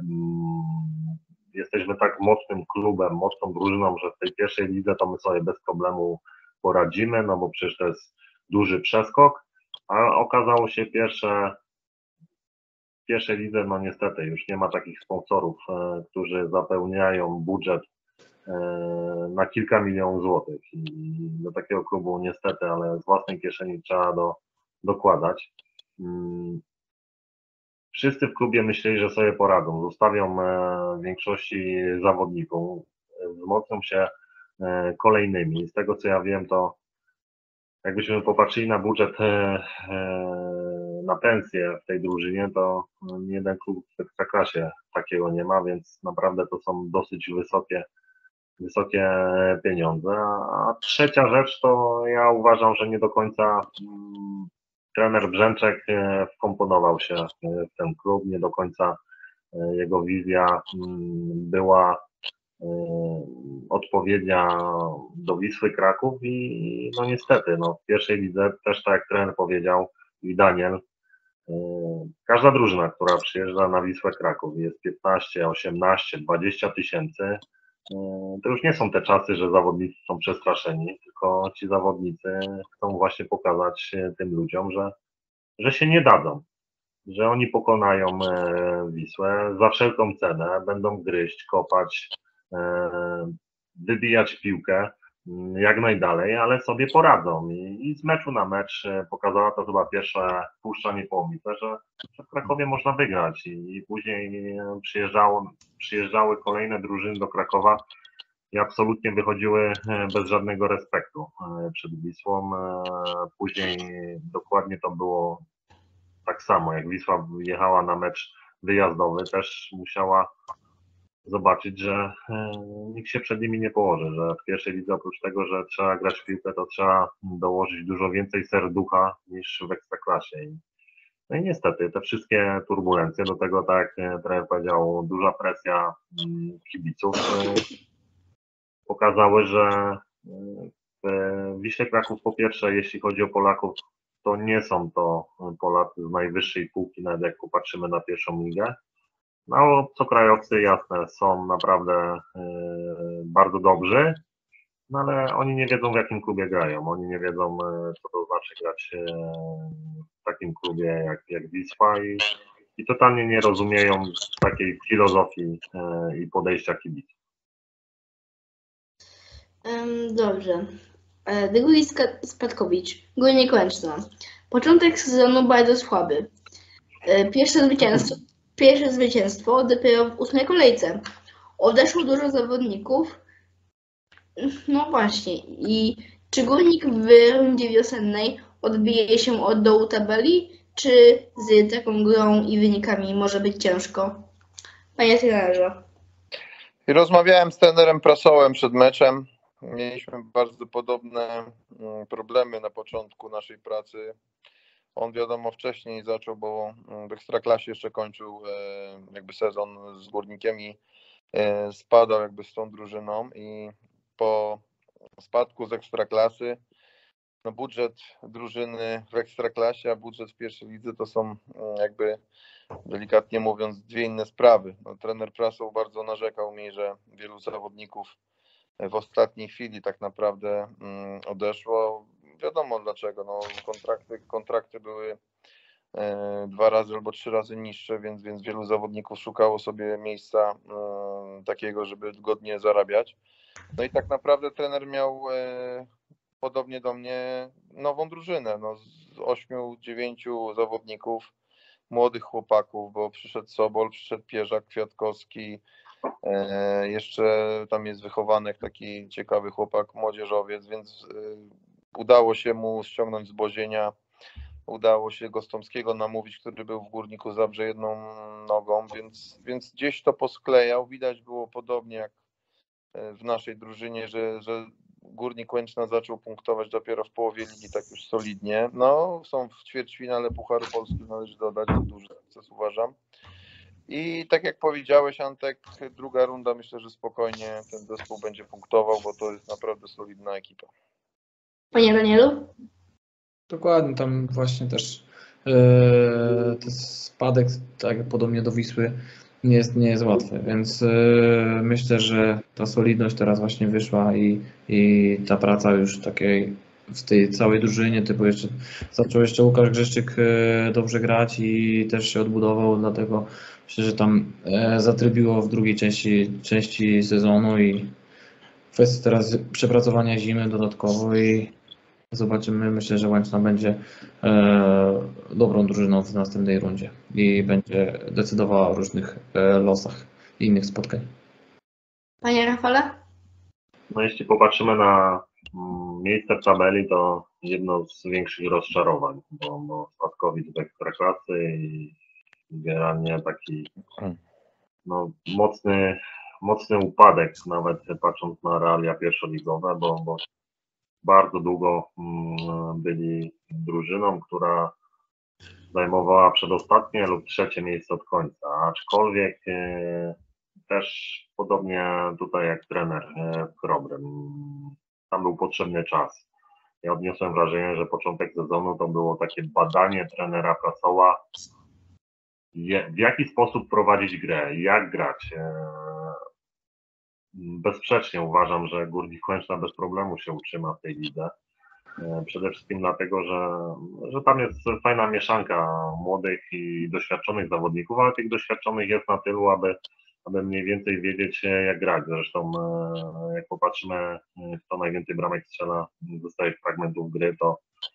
jesteśmy tak mocnym klubem, mocną drużyną, że w tej pierwszej lidze to my sobie bez problemu poradzimy, no bo przecież to jest duży przeskok, a okazało się pierwsze w pierwszej lidze, no niestety już nie ma takich sponsorów, e, którzy zapełniają budżet e, na kilka milionów złotych i do takiego klubu niestety, ale z własnej kieszeni trzeba do, dokładać. Mm. Wszyscy w klubie myśleli, że sobie poradzą, zostawią e, większości zawodników, wzmocnią się e, kolejnymi. Z tego co ja wiem, to jakbyśmy popatrzyli na budżet, e, e, na pensję w tej drużynie, to nie jeden klub w Ekstraklasie takiego nie ma, więc naprawdę to są dosyć wysokie, wysokie pieniądze. A trzecia rzecz to ja uważam, że nie do końca mm, trener Brzęczek e, wkomponował się w ten klub, nie do końca e, jego wizja mm, była e, odpowiednia do Wisły Kraków i no niestety, no w pierwszej lidze też tak jak trener powiedział i Daniel, każda drużyna, która przyjeżdża na Wisłę Kraków, jest piętnaście, osiemnaście, dwadzieścia tysięcy, to już nie są te czasy, że zawodnicy są przestraszeni, tylko ci zawodnicy chcą właśnie pokazać tym ludziom, że, że się nie dadzą, że oni pokonają Wisłę za wszelką cenę, będą gryźć, kopać, wybijać piłkę jak najdalej, ale sobie poradzą i, i z meczu na mecz pokazała to chyba pierwsze puszczanie połomice, że, że w Krakowie można wygrać i, i później przyjeżdżało, przyjeżdżały kolejne drużyny do Krakowa i absolutnie wychodziły bez żadnego respektu przed Wisłą. Później dokładnie to było tak samo, jak Wisła jechała na mecz wyjazdowy, też musiała zobaczyć, że e, nikt się przed nimi nie położy, że w pierwszej lidze oprócz tego, że trzeba grać w piłkę, to trzeba dołożyć dużo więcej serducha niż w Ekstraklasie. I, no i niestety te wszystkie turbulencje, do tego tak jak trener powiedział, duża presja mm, kibiców e, pokazały, że e, W Wiśle Kraków po pierwsze, jeśli chodzi o Polaków, to nie są to Polacy z najwyższej półki, nawet jak popatrzymy na pierwszą ligę. No, obcokrajowcy, jasne, są naprawdę bardzo dobrzy, no ale oni nie wiedzą, w jakim klubie grają. Oni nie wiedzą, co to znaczy grać w takim klubie jak, jak Wisła i, i totalnie nie rozumieją takiej filozofii i podejścia kibiców. Ym, Dobrze. E, Drugi ska- Spadkowicz, Górnik Łęczna. Początek sezonu bardzo słaby. E, Pierwsze zwycięstwo, pierwsze zwycięstwo dopiero w ósmej kolejce. Odeszło dużo zawodników. No właśnie. I czy Górnik w rundzie wiosennej odbije się od dołu tabeli, czy z taką grą i wynikami może być ciężko? Panie trenerze. I rozmawiałem z trenerem Prasołem przed meczem. Mieliśmy bardzo podobne mm, problemy na początku naszej pracy. On wiadomo wcześniej zaczął, bo w Ekstraklasie jeszcze kończył e, jakby sezon z Górnikiem i e, spadał jakby z tą drużyną i po spadku z Ekstraklasy no budżet drużyny w Ekstraklasie, a budżet w pierwszej lidze to są e, jakby delikatnie mówiąc dwie inne sprawy. No, trener Prasoł bardzo narzekał mi, że wielu zawodników w ostatniej chwili tak naprawdę mm, odeszło. Wiadomo dlaczego, no, kontrakty, kontrakty były e, dwa razy albo trzy razy niższe, więc, więc wielu zawodników szukało sobie miejsca e, takiego, żeby godnie zarabiać. No i tak naprawdę trener miał e, podobnie do mnie nową drużynę, no, z ośmiu, dziewięciu zawodników, młodych chłopaków, bo przyszedł Sobol, przyszedł Pierzak, Kwiatkowski, e, jeszcze tam jest wychowanek taki ciekawy chłopak, młodzieżowiec, więc e, udało się mu ściągnąć z Bozienia, udało się Gostomskiego namówić, który był w Górniku Zabrze jedną nogą, więc, więc gdzieś to posklejał. Widać było podobnie jak w naszej drużynie, że, że Górnik Łęczna zaczął punktować dopiero w połowie ligi tak już solidnie. No, są w ćwierćfinale Pucharu Polski, należy dodać, duży sukces uważam. I tak jak powiedziałeś, Antek, druga runda, myślę, że spokojnie ten zespół będzie punktował, bo to jest naprawdę solidna ekipa. Panie Danielu? Dokładnie, tam właśnie też e, ten spadek, tak jak podobnie do Wisły, nie jest, nie jest łatwy, więc e, myślę, że ta solidność teraz właśnie wyszła i, i ta praca już takiej w tej całej drużynie, typu jeszcze zaczął jeszcze Łukasz Grzeszczyk e, dobrze grać i też się odbudował, dlatego myślę, że tam e, zatrybiło w drugiej części, części sezonu i kwestia teraz przepracowania zimy dodatkowo i zobaczymy. Myślę, że Łęczna będzie e, dobrą drużyną w następnej rundzie i będzie decydowała o różnych e, losach i innych spotkań. Panie Rafale? No jeśli popatrzymy na mm, miejsce w tabeli, to jedno z większych rozczarowań, bo, bo Spadkowicz do Ekstraklasy i generalnie taki no, mocny, mocny upadek, nawet patrząc na realia pierwszoligowe, bo, bo bardzo długo mm, byli drużyną, która zajmowała przedostatnie lub trzecie miejsce od końca, aczkolwiek e, też podobnie tutaj jak trener e, w Chrobrym, tam był potrzebny czas. Ja odniosłem wrażenie, że początek sezonu to było takie badanie trenera Prasoła, je, w jaki sposób prowadzić grę, jak grać. E, bezsprzecznie uważam, że Górnik Łęczna bez problemu się utrzyma w tej lidze. Przede wszystkim dlatego, że, że tam jest fajna mieszanka młodych i doświadczonych zawodników, ale tych doświadczonych jest na tylu, aby, aby mniej więcej wiedzieć, jak grać. Zresztą jak popatrzymy, kto najwięcej bramek strzela, dostaje fragmentów gry, to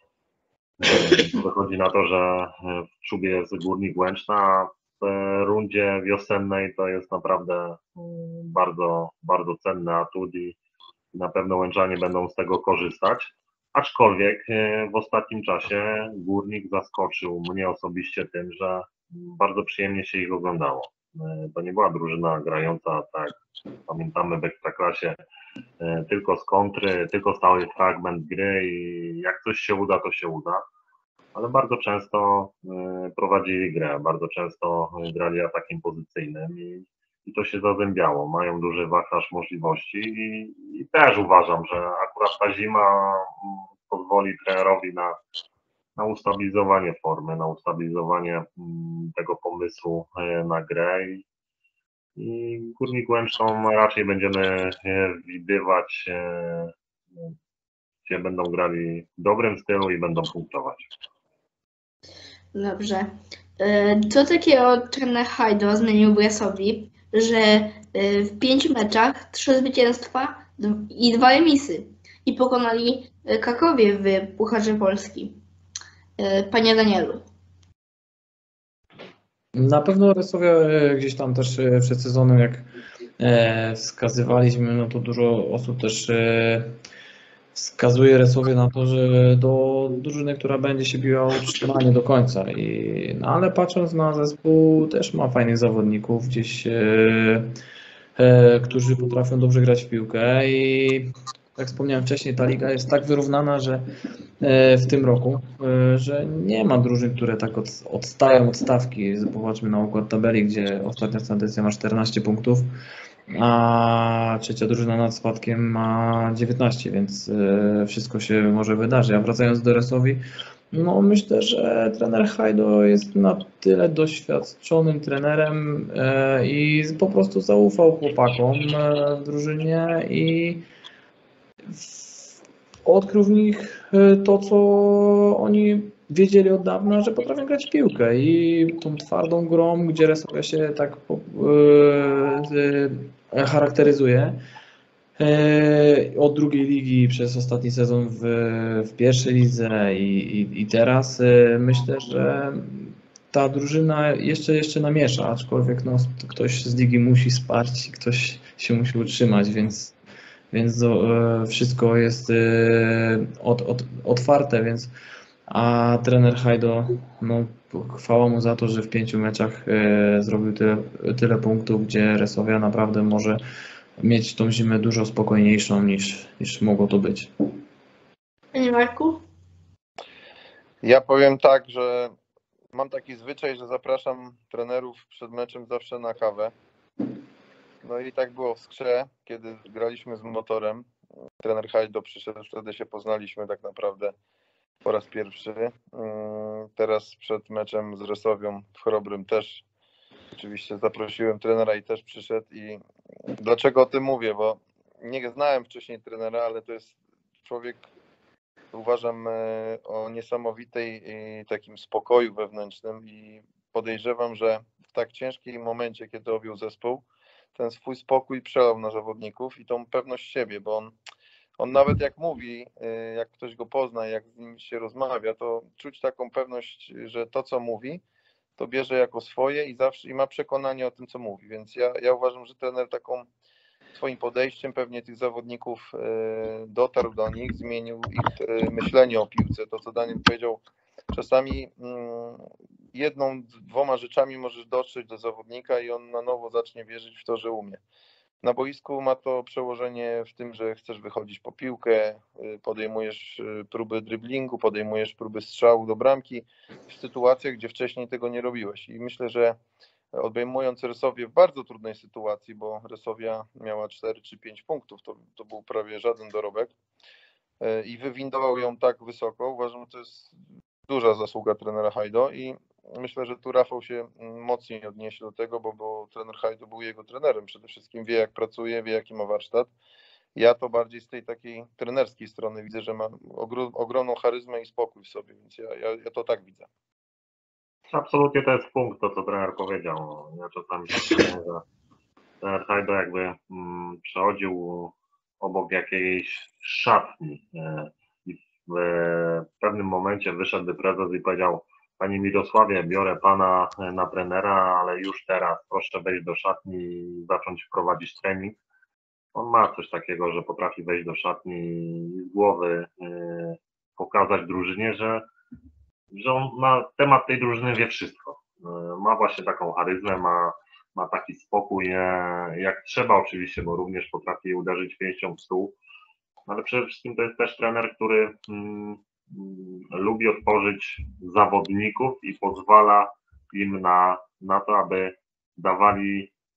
wychodzi na to, że w czubie jest Górnik Łęczna, a w rundzie wiosennej to jest naprawdę bardzo, bardzo cenny atut i na pewno Łęczanie będą z tego korzystać. Aczkolwiek w ostatnim czasie Górnik zaskoczył mnie osobiście tym, że bardzo przyjemnie się ich oglądało. To nie była drużyna grająca, tak pamiętamy w Ekstraklasie, tylko z kontry, tylko stały fragment gry i jak coś się uda, to się uda. Ale bardzo często prowadzili grę, bardzo często grali atakiem pozycyjnym i i to się zazębiało. Mają duży wachlarz możliwości i, i też uważam, że akurat ta zima mm, pozwoli trenerowi na, na ustabilizowanie formy, na ustabilizowanie mm, tego pomysłu e, na grę i, i Górnik Łęczną raczej będziemy e, widywać, e, gdzie będą grali w dobrym stylu i będą punktować. Dobrze. E, Co takiego trener Hajdo zmienił Bresowi, że e, w pięciu meczach trzy zwycięstwa d- i dwa remisy i pokonali e, Krakowie w Pucharze Polski? E, Panie Danielu. Na pewno Resowia e, gdzieś tam też e, przed sezonem, jak e, wskazywaliśmy, no to dużo osób też e, wskazuje Resowie na to, że do drużyny, która będzie się biła o utrzymanie do końca. I, no ale patrząc na zespół, też ma fajnych zawodników gdzieś, e, e, którzy potrafią dobrze grać w piłkę i jak wspomniałem wcześniej, ta liga jest tak wyrównana, że e, w tym roku, e, że nie ma drużyn, które tak od, odstają od stawki. Popatrzmy na układ tabeli, gdzie ostatnia edycja ma czternaście punktów, a trzecia drużyna nad spadkiem ma dziewiętnaście, więc e, wszystko się może wydarzyć. A wracając do Resowi, no myślę, że trener Hajdo jest na tyle doświadczonym trenerem e, i po prostu zaufał chłopakom e, w drużynie i odkrył w nich e, to, co oni wiedzieli od dawna, że potrafią grać w piłkę i tą twardą grą, gdzie Resowia się tak po- e, e, charakteryzuje e, od drugiej ligi przez ostatni sezon w, w pierwszej lidze i, i, i teraz e, myślę, że ta drużyna jeszcze, jeszcze namiesza, aczkolwiek no, ktoś z ligi musi spaść, ktoś się musi utrzymać, więc więc e, wszystko jest e, od, od, otwarte, więc a trener Hajdo, no chwała mu za to, że w pięciu meczach e, zrobił tyle, tyle punktów, gdzie Resowia naprawdę może mieć tą zimę dużo spokojniejszą niż, niż mogło to być. Panie Marku? Ja powiem tak, że mam taki zwyczaj, że zapraszam trenerów przed meczem zawsze na kawę. No i tak było w Skrze, kiedy graliśmy z Motorem. Trener Hajdo przyszedł, wtedy się poznaliśmy tak naprawdę po raz pierwszy. Teraz przed meczem z Resowią w Chrobrym też oczywiście zaprosiłem trenera i też przyszedł. I dlaczego o tym mówię? Bo nie znałem wcześniej trenera, ale to jest człowiek, uważam, o niesamowitej takim spokoju wewnętrznym i podejrzewam, że w tak ciężkim momencie, kiedy objął zespół, ten swój spokój przelał na zawodników i tą pewność siebie, bo on, on nawet jak mówi, jak ktoś go pozna, jak z nim się rozmawia, to czuć taką pewność, że to, co mówi, to bierze jako swoje i zawsze i ma przekonanie o tym, co mówi. Więc ja, ja uważam, że trener taką swoim podejściem pewnie tych zawodników dotarł do nich, zmienił ich myślenie o piłce. To, co Daniel powiedział, czasami jedną, dwoma rzeczami możesz dotrzeć do zawodnika i on na nowo zacznie wierzyć w to, że umie. Na boisku ma to przełożenie w tym, że chcesz wychodzić po piłkę, podejmujesz próby driblingu, podejmujesz próby strzału do bramki w sytuacjach, gdzie wcześniej tego nie robiłeś. I myślę, że odejmując Resowię w bardzo trudnej sytuacji, bo Resowia miała cztery czy pięć punktów, to, to był prawie żaden dorobek i wywindował ją tak wysoko, uważam, że to jest duża zasługa trenera Hajdo i myślę, że tu Rafał się mocniej odniesie do tego, bo, bo trener Hajdo był jego trenerem, przede wszystkim wie, jak pracuje, wie, jaki ma warsztat. Ja to bardziej z tej takiej trenerskiej strony widzę, że ma ogrom, ogromną charyzmę i spokój w sobie, więc ja, ja, ja to tak widzę. Absolutnie to jest punkt, to co trener powiedział. Ja czasami myślę, że trener Hajdo jakby mm, przechodził obok jakiejś szatni e, i w e, pewnym momencie wyszedłby prezes i powiedział: Panie Mirosławie, biorę pana na trenera, ale już teraz proszę wejść do szatni i zacząć prowadzić trening. On ma coś takiego, że potrafi wejść do szatni i z głowy e, pokazać drużynie, że że on na temat tej drużyny wie wszystko. Ma właśnie taką charyzmę, ma, ma taki spokój, jak trzeba oczywiście, bo również potrafi uderzyć pięścią w stół, ale przede wszystkim to jest też trener, który mm, lubi otworzyć zawodników i pozwala im na, na to, aby dawali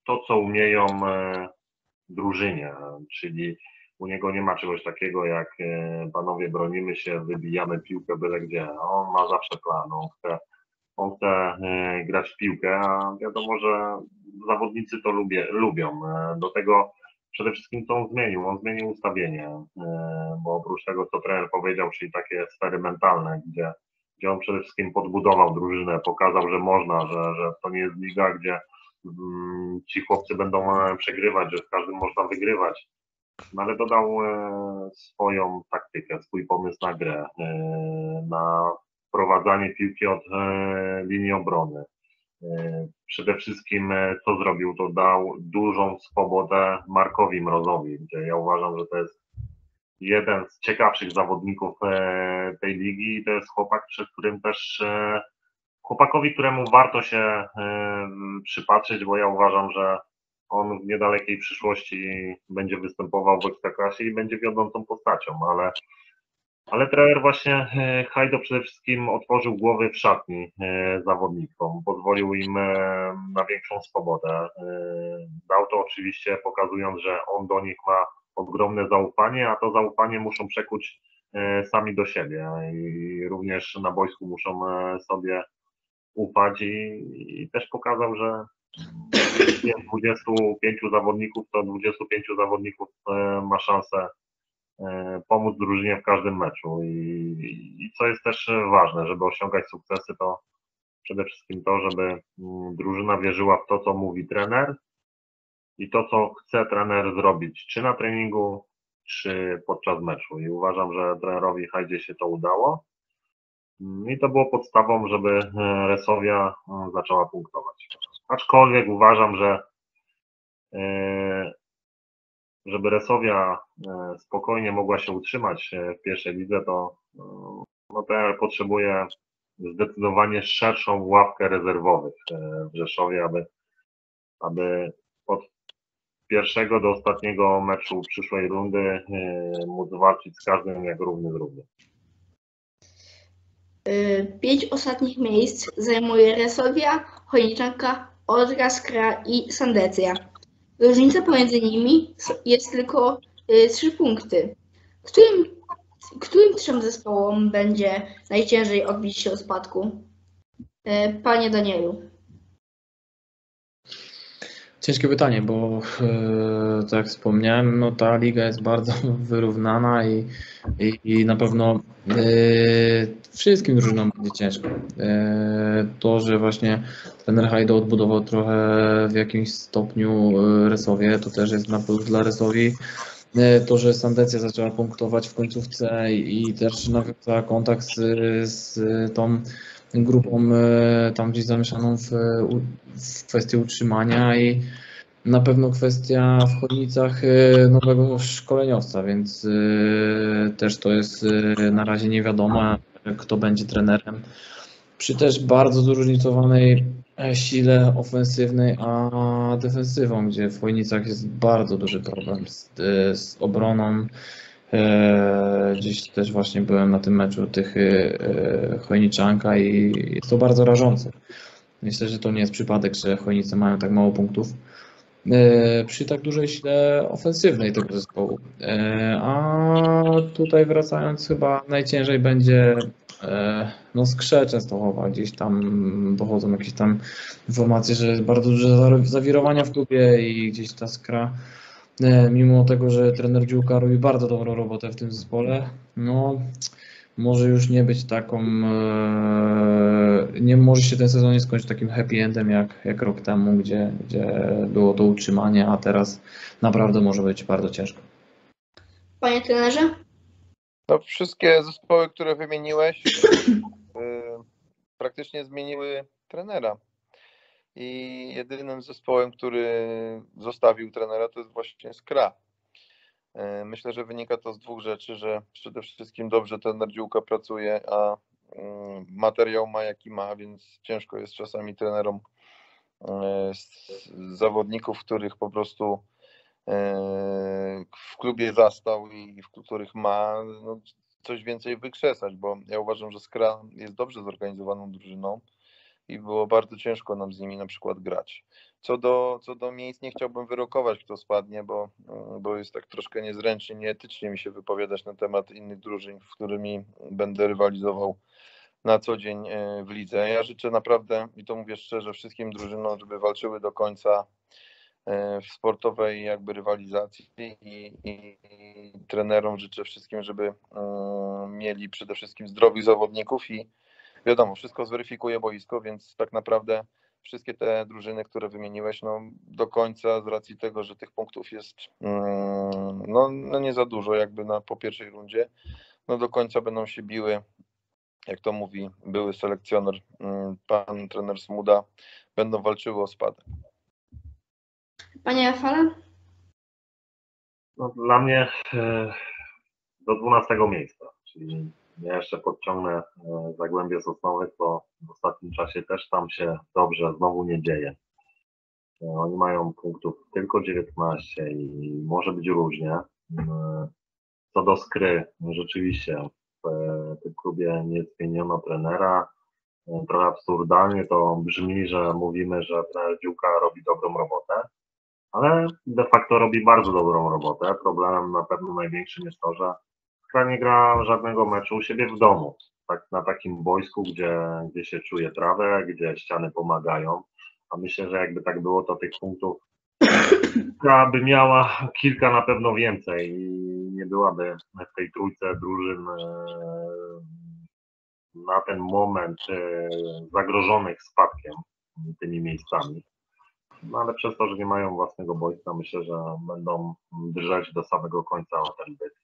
to, co umieją e, drużynie, czyli u niego nie ma czegoś takiego jak e, panowie bronimy się, wybijamy piłkę byle gdzie. On ma zawsze plan, on chce, on chce e, grać w piłkę, a wiadomo, że zawodnicy to lubię, lubią. E, Do tego przede wszystkim to on zmienił, on zmienił ustawienie, e, bo oprócz tego, co trener powiedział, czyli takie sfery mentalne, gdzie, gdzie on przede wszystkim podbudował drużynę, pokazał, że można, że, że to nie jest liga, gdzie mm, ci chłopcy będą e, przegrywać, że z każdym można wygrywać. No ale dodał e, swoją taktykę, swój pomysł na grę, e, na prowadzenie piłki od e, linii obrony. E, Przede wszystkim e, co zrobił, to dał dużą swobodę Markowi Mrozowi, gdzie ja uważam, że to jest jeden z ciekawszych zawodników e, tej ligi i to jest chłopak, przed którym też e, chłopakowi, któremu warto się e, przypatrzeć, bo ja uważam, że on w niedalekiej przyszłości będzie występował w Ekstraklasie i będzie wiodącą postacią, ale, ale trener właśnie e, Hajdo przede wszystkim otworzył głowy w szatni e, zawodnikom, pozwolił im e, na większą swobodę. E, Dał to oczywiście pokazując, że on do nich ma ogromne zaufanie, a to zaufanie muszą przekuć e, sami do siebie i również na boisku muszą e, sobie ufać i, i też pokazał, że jest dwudziestu pięciu zawodników, to dwudziestu pięciu zawodników e, ma szansę e, pomóc drużynie w każdym meczu i, i co jest też ważne, żeby osiągać sukcesy, to przede wszystkim to, żeby mm, drużyna wierzyła w to, co mówi trener i to, co chce trener zrobić, czy na treningu, czy podczas meczu i uważam, że trenerowi Hajdzie się to udało. I to było podstawą, żeby e, Resowia e, zaczęła punktować. Aczkolwiek uważam, że e, żeby Resowia e, spokojnie mogła się utrzymać e, w pierwszej lidze, to e, no, trener potrzebuje zdecydowanie szerszą ławkę rezerwowych e, w Rzeszowie, aby, aby od pierwszego do ostatniego meczu przyszłej rundy e, móc walczyć z każdym jak równy z równym. Y, Pięć ostatnich miejsc zajmuje Resowia, Chojniczanka, Odra, Skra i Sandecja. Różnica pomiędzy nimi s- jest tylko y, trzy punkty. Którym, którym trzem zespołom będzie najciężej odbić się od spadku? Y, Panie Danielu. Ciężkie pytanie, bo e, tak jak wspomniałem, no ta liga jest bardzo wyrównana i, i, i na pewno e, wszystkim drużynom będzie ciężko. E, to, że właśnie trener Hajdo odbudował trochę w jakimś stopniu e, Resowie, to też jest na plus dla Resowi. E, to, że Sandecja zaczęła punktować w końcówce i, i też nawiązała kontakt z, z tą grupą e, tam gdzieś zamieszaną w, w kwestii utrzymania i na pewno kwestia w Chojnicach e, nowego szkoleniowca, więc e, też to jest e, na razie nie wiadomo, kto będzie trenerem. Przy też bardzo zróżnicowanej e, sile ofensywnej, a defensywą, gdzie w Chojnicach jest bardzo duży problem z, e, z obroną. E, Gdzieś też właśnie byłem na tym meczu tych e, Chojniczanka i jest to bardzo rażące. Myślę, że to nie jest przypadek, że Chojnice mają tak mało punktów e, przy tak dużej sile ofensywnej tego zespołu. E, A tutaj wracając, chyba najciężej będzie e, no Skrze Częstochowa. Gdzieś tam dochodzą jakieś tam informacje, że jest bardzo duże zawirowania w klubie i gdzieś ta Skra, e, mimo tego, że trener Dziółka robi bardzo dobrą robotę w tym zespole, no może już nie być taką, e, nie może się ten sezon nie skończyć takim happy endem jak, jak rok temu, gdzie, gdzie było to utrzymanie, a teraz naprawdę może być bardzo ciężko. Panie trenerze? No, wszystkie zespoły, które wymieniłeś, y, praktycznie zmieniły trenera. I jedynym zespołem, który zostawił trenera, to jest właśnie Skra. Y, Myślę, że wynika to z dwóch rzeczy, że przede wszystkim dobrze trener Dziółka pracuje, a y, materiał ma jaki ma, więc ciężko jest czasami trenerom y, z zawodników, których po prostu w klubie zastał i w których ma no, coś więcej wykrzesać, bo ja uważam, że Skra jest dobrze zorganizowaną drużyną. i było bardzo ciężko nam z nimi na przykład grać. Co do, co do miejsc nie chciałbym wyrokować, kto spadnie, bo, bo jest tak troszkę niezręcznie, nieetycznie mi się wypowiadać na temat innych drużyn, z którymi będę rywalizował na co dzień w lidze. Ja życzę naprawdę, i to mówię szczerze, wszystkim drużynom, żeby walczyły do końca w sportowej jakby rywalizacji i, i, i trenerom życzę wszystkim, żeby um, mieli przede wszystkim zdrowych zawodników i wiadomo, wszystko zweryfikuje boisko, więc tak naprawdę wszystkie te drużyny, które wymieniłeś, no do końca z racji tego, że tych punktów jest um, no, no nie za dużo jakby na, po pierwszej rundzie, no do końca będą się biły, jak to mówi były selekcjoner, um, pan trener Smuda, będą walczyły o spadek. Panie Rafale? No, dla mnie e, do dwunastego miejsca, czyli ja jeszcze podciągnę e, Zagłębie Sosnowiec, bo w ostatnim czasie też tam się dobrze znowu nie dzieje. E, oni mają punktów tylko dziewiętnaście i może być różnie. E, co do Skry, rzeczywiście w e, tym klubie nie zmieniono trenera. E, trochę absurdalnie to brzmi, że mówimy, że trener Dziuka robi dobrą robotę, ale de facto robi bardzo dobrą robotę. Problemem na pewno największym jest to, że Skra nie gra żadnego meczu u siebie w domu. Tak, na takim boisku, gdzie, gdzie się czuje trawę, gdzie ściany pomagają. A myślę, że jakby tak było, to tych punktów Skra by miała kilka na pewno więcej i nie byłaby w tej trójce drużyn na ten moment zagrożonych spadkiem tymi miejscami. No ale przez to, że nie mają własnego boiska, myślę, że będą drżeć do samego końca o ten byt.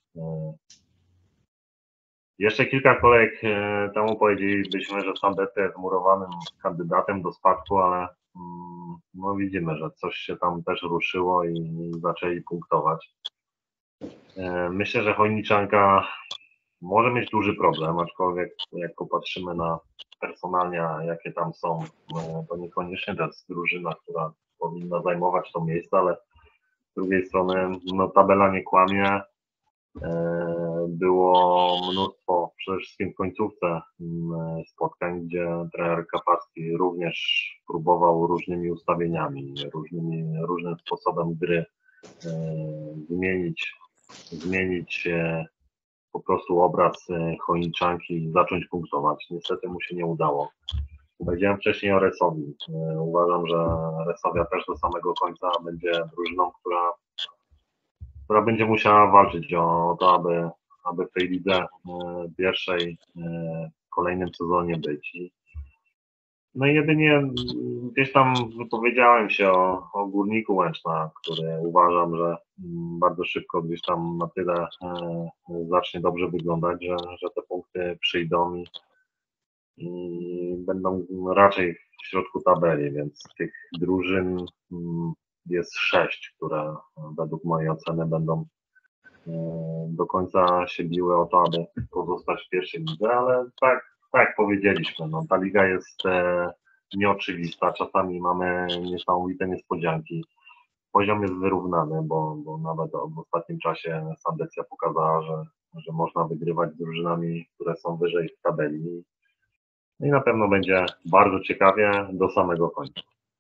Jeszcze kilka kolejek temu powiedzielibyśmy, że Sandecka jest murowanym kandydatem do spadku, ale no widzimy, że coś się tam też ruszyło i zaczęli punktować. Myślę, że Chojniczanka może mieć duży problem, aczkolwiek jak popatrzymy na personalia, jakie tam są, to niekoniecznie to jest drużyna, która powinna zajmować to miejsce, ale z drugiej strony no, tabela nie kłamie. Było mnóstwo, przede wszystkim w końcówce spotkań, gdzie trener Kaparski również próbował różnymi ustawieniami, różnymi, różnym sposobem gry zmienić, zmienić po prostu obraz Chojniczanki i zacząć punktować. Niestety mu się nie udało. Powiedziałem wcześniej o Resowi. Uważam, że Resowia też do samego końca będzie drużyną, która, która będzie musiała walczyć o to, aby, aby w tej lidze pierwszej w kolejnym sezonie być. No i jedynie gdzieś tam wypowiedziałem się o, o Górniku Łęczna, który uważam, że bardzo szybko gdzieś tam na tyle zacznie dobrze wyglądać, że, że te punkty przyjdą i i będą raczej w środku tabeli, więc tych drużyn jest sześć, które według mojej oceny będą do końca się biły o to, aby pozostać w pierwszej lidze, ale tak, tak jak powiedzieliśmy, no, ta liga jest nieoczywista, czasami mamy niesamowite niespodzianki. Poziom jest wyrównany, bo, bo nawet w ostatnim czasie Sandecja pokazała, że, że można wygrywać z drużynami, które są wyżej w tabeli. I na pewno będzie bardzo ciekawie do samego końca.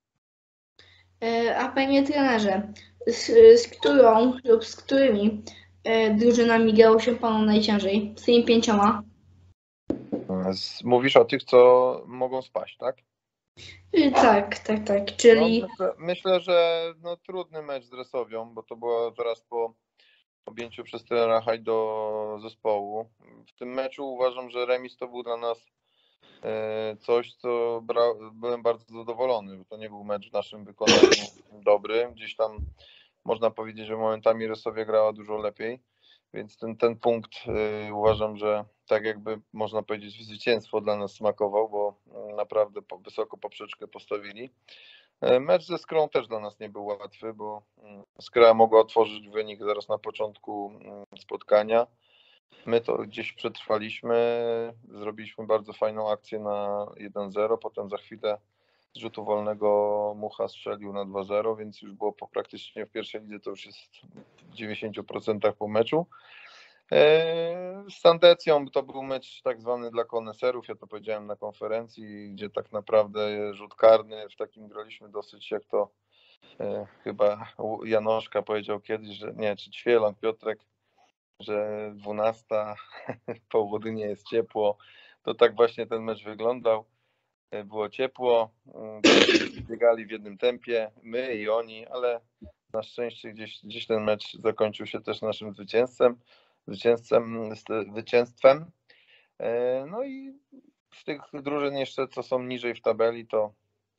A panie trenerze, z, z którą lub z którymi drużynami grało się panu najciężej? Z tymi pięcioma? Mówisz o tych, co mogą spaść, tak? Tak, tak, tak. Czyli. No, myślę, myślę, że no, trudny mecz z Resowią, bo to było zaraz po objęciu przez trenera Hajdo zespołu. W tym meczu uważam, że remis to był dla nas coś, co bra- byłem bardzo zadowolony, bo to nie był mecz w naszym wykonaniu dobry. Gdzieś tam można powiedzieć, że momentami Resowia grała dużo lepiej, więc ten, ten punkt y, uważam, że tak jakby można powiedzieć zwycięstwo dla nas smakował, bo y, naprawdę po, wysoko poprzeczkę postawili. Y, mecz ze Skrą też dla nas nie był łatwy, bo y, Skra mogła otworzyć wynik zaraz na początku y, spotkania. My to gdzieś przetrwaliśmy, zrobiliśmy bardzo fajną akcję na jeden zero, potem za chwilę z rzutu wolnego Mucha strzelił na dwa zero, więc już było po praktycznie w pierwszej lidze to już jest w dziewięćdziesięciu procentach po meczu. E, Z Sandecją to był mecz tak zwany dla koneserów, ja to powiedziałem na konferencji, gdzie tak naprawdę rzut karny, w takim graliśmy dosyć, jak to e, chyba Janoszka powiedział kiedyś, że nie, czy Ćwielon, Piotrek, że dwunasta po Łodynie jest ciepło, to tak właśnie ten mecz wyglądał. E, Było ciepło, mm, biegali w jednym tempie, my i oni, ale na szczęście gdzieś, gdzieś ten mecz zakończył się też naszym zwycięstwem, zwycięstwem, zwycięstwem. E, No i z tych drużyn jeszcze, co są niżej w tabeli, to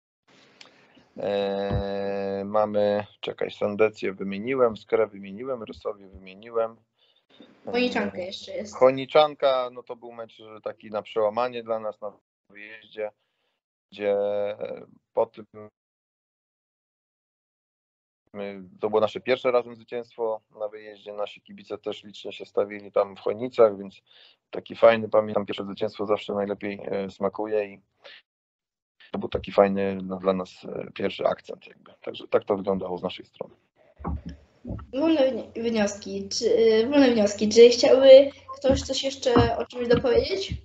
e, mamy, czekaj, Sandecję wymieniłem, Skrę wymieniłem, Rysowie wymieniłem. Chojniczanka jeszcze jest. Chojniczanka, no to był mecz taki na przełamanie dla nas na wyjeździe, gdzie po tym my, to było nasze pierwsze razem zwycięstwo na wyjeździe, nasi kibice też licznie się stawili tam w Chojnicach, więc taki fajny, pamiętam, pierwsze zwycięstwo zawsze najlepiej e, smakuje i to był taki fajny no, dla nas e, pierwszy akcent jakby. Także tak to wyglądało z naszej strony. Wolne wni- wnioski. Czy, y, wolne wnioski. Czy chciałby ktoś coś jeszcze o czymś dopowiedzieć?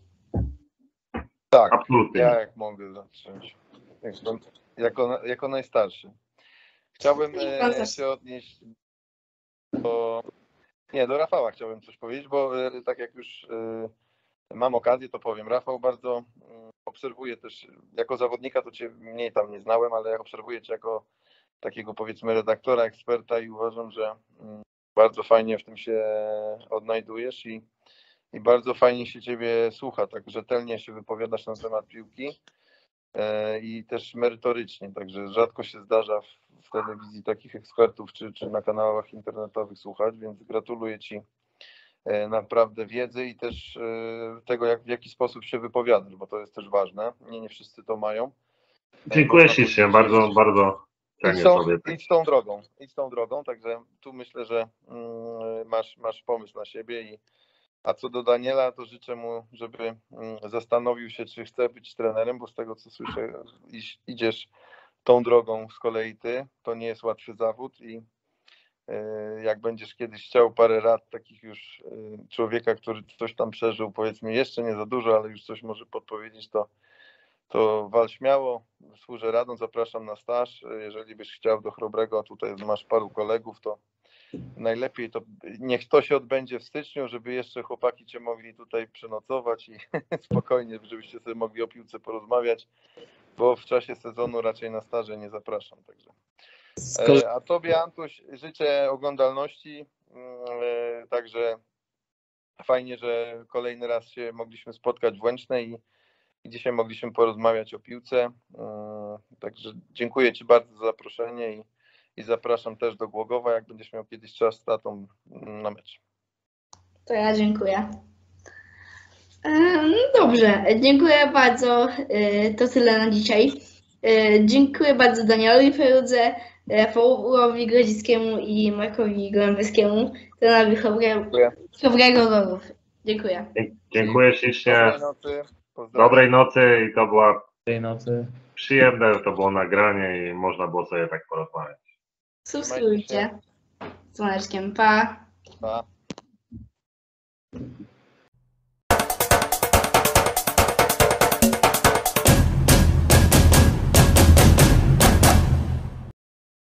Tak, Absolutnie. ja jak mogę zacząć, jako, jako, jako najstarszy. Chciałbym Pan e, też. się odnieść do... Nie, do Rafała chciałbym coś powiedzieć, bo e, tak jak już e, mam okazję, to powiem. Rafał bardzo mm, obserwuję też, jako zawodnika to Cię mniej tam nie znałem, ale obserwuję Cię jako takiego powiedzmy redaktora, eksperta i uważam, że mm, bardzo fajnie w tym się odnajdujesz i, i bardzo fajnie się Ciebie słucha, tak rzetelnie się wypowiadasz na temat piłki e, i też merytorycznie, także rzadko się zdarza w, w telewizji takich ekspertów czy, czy na kanałach internetowych słuchać, więc gratuluję Ci e, naprawdę wiedzy i też e, tego, jak, w jaki sposób się wypowiadasz, bo to jest też ważne, nie, nie wszyscy to mają. Dziękuję Można ślicznie, powiedzieć, bardzo, bardzo Idź cenię tą, sobie. tak. idź tą drogą, idź tą drogą, także tu myślę, że mm, masz, masz pomysł na siebie i a co do Daniela, to życzę mu, żeby mm, zastanowił się, czy chce być trenerem, bo z tego co słyszę, iś, idziesz tą drogą z kolei ty, to nie jest łatwy zawód i y, jak będziesz kiedyś chciał parę rad takich już y, człowieka, który coś tam przeżył, powiedzmy jeszcze nie za dużo, ale już coś może podpowiedzieć, to to wal śmiało, służę radą, zapraszam na staż. Jeżeli byś chciał do Chrobrego, tutaj masz paru kolegów, to najlepiej to niech to się odbędzie w styczniu, żeby jeszcze chłopaki Cię mogli tutaj przenocować i spokojnie, żebyście sobie mogli o piłce porozmawiać, bo w czasie sezonu raczej na staże nie zapraszam. Także. A Tobie, Antuś, życzę oglądalności, także fajnie, że kolejny raz się mogliśmy spotkać w Łęcznej i I dzisiaj mogliśmy porozmawiać o piłce. Także dziękuję Ci bardzo za zaproszenie i, i zapraszam też do Głogowa, jak będziesz miał kiedyś czas z tatą na mecz. To ja dziękuję. Em, Dobrze, dziękuję bardzo. Y, To tyle na dzisiaj. Y, Dziękuję bardzo Danielowi Perudze, Rafałowi Grodzickiemu i Markowi Gołębieskiemu, trenerowi Dziękuję. Chrobrego Gorów. Dziękuję. Dzie- Dziękuję ślicznie. Dobrej nocy. Pozdrawiam. Dobrej nocy i to była tej nocy. przyjemne, to było nagranie i można było sobie tak porozmawiać. Subskrybujcie. Słoneczkiem. Pa. Pa.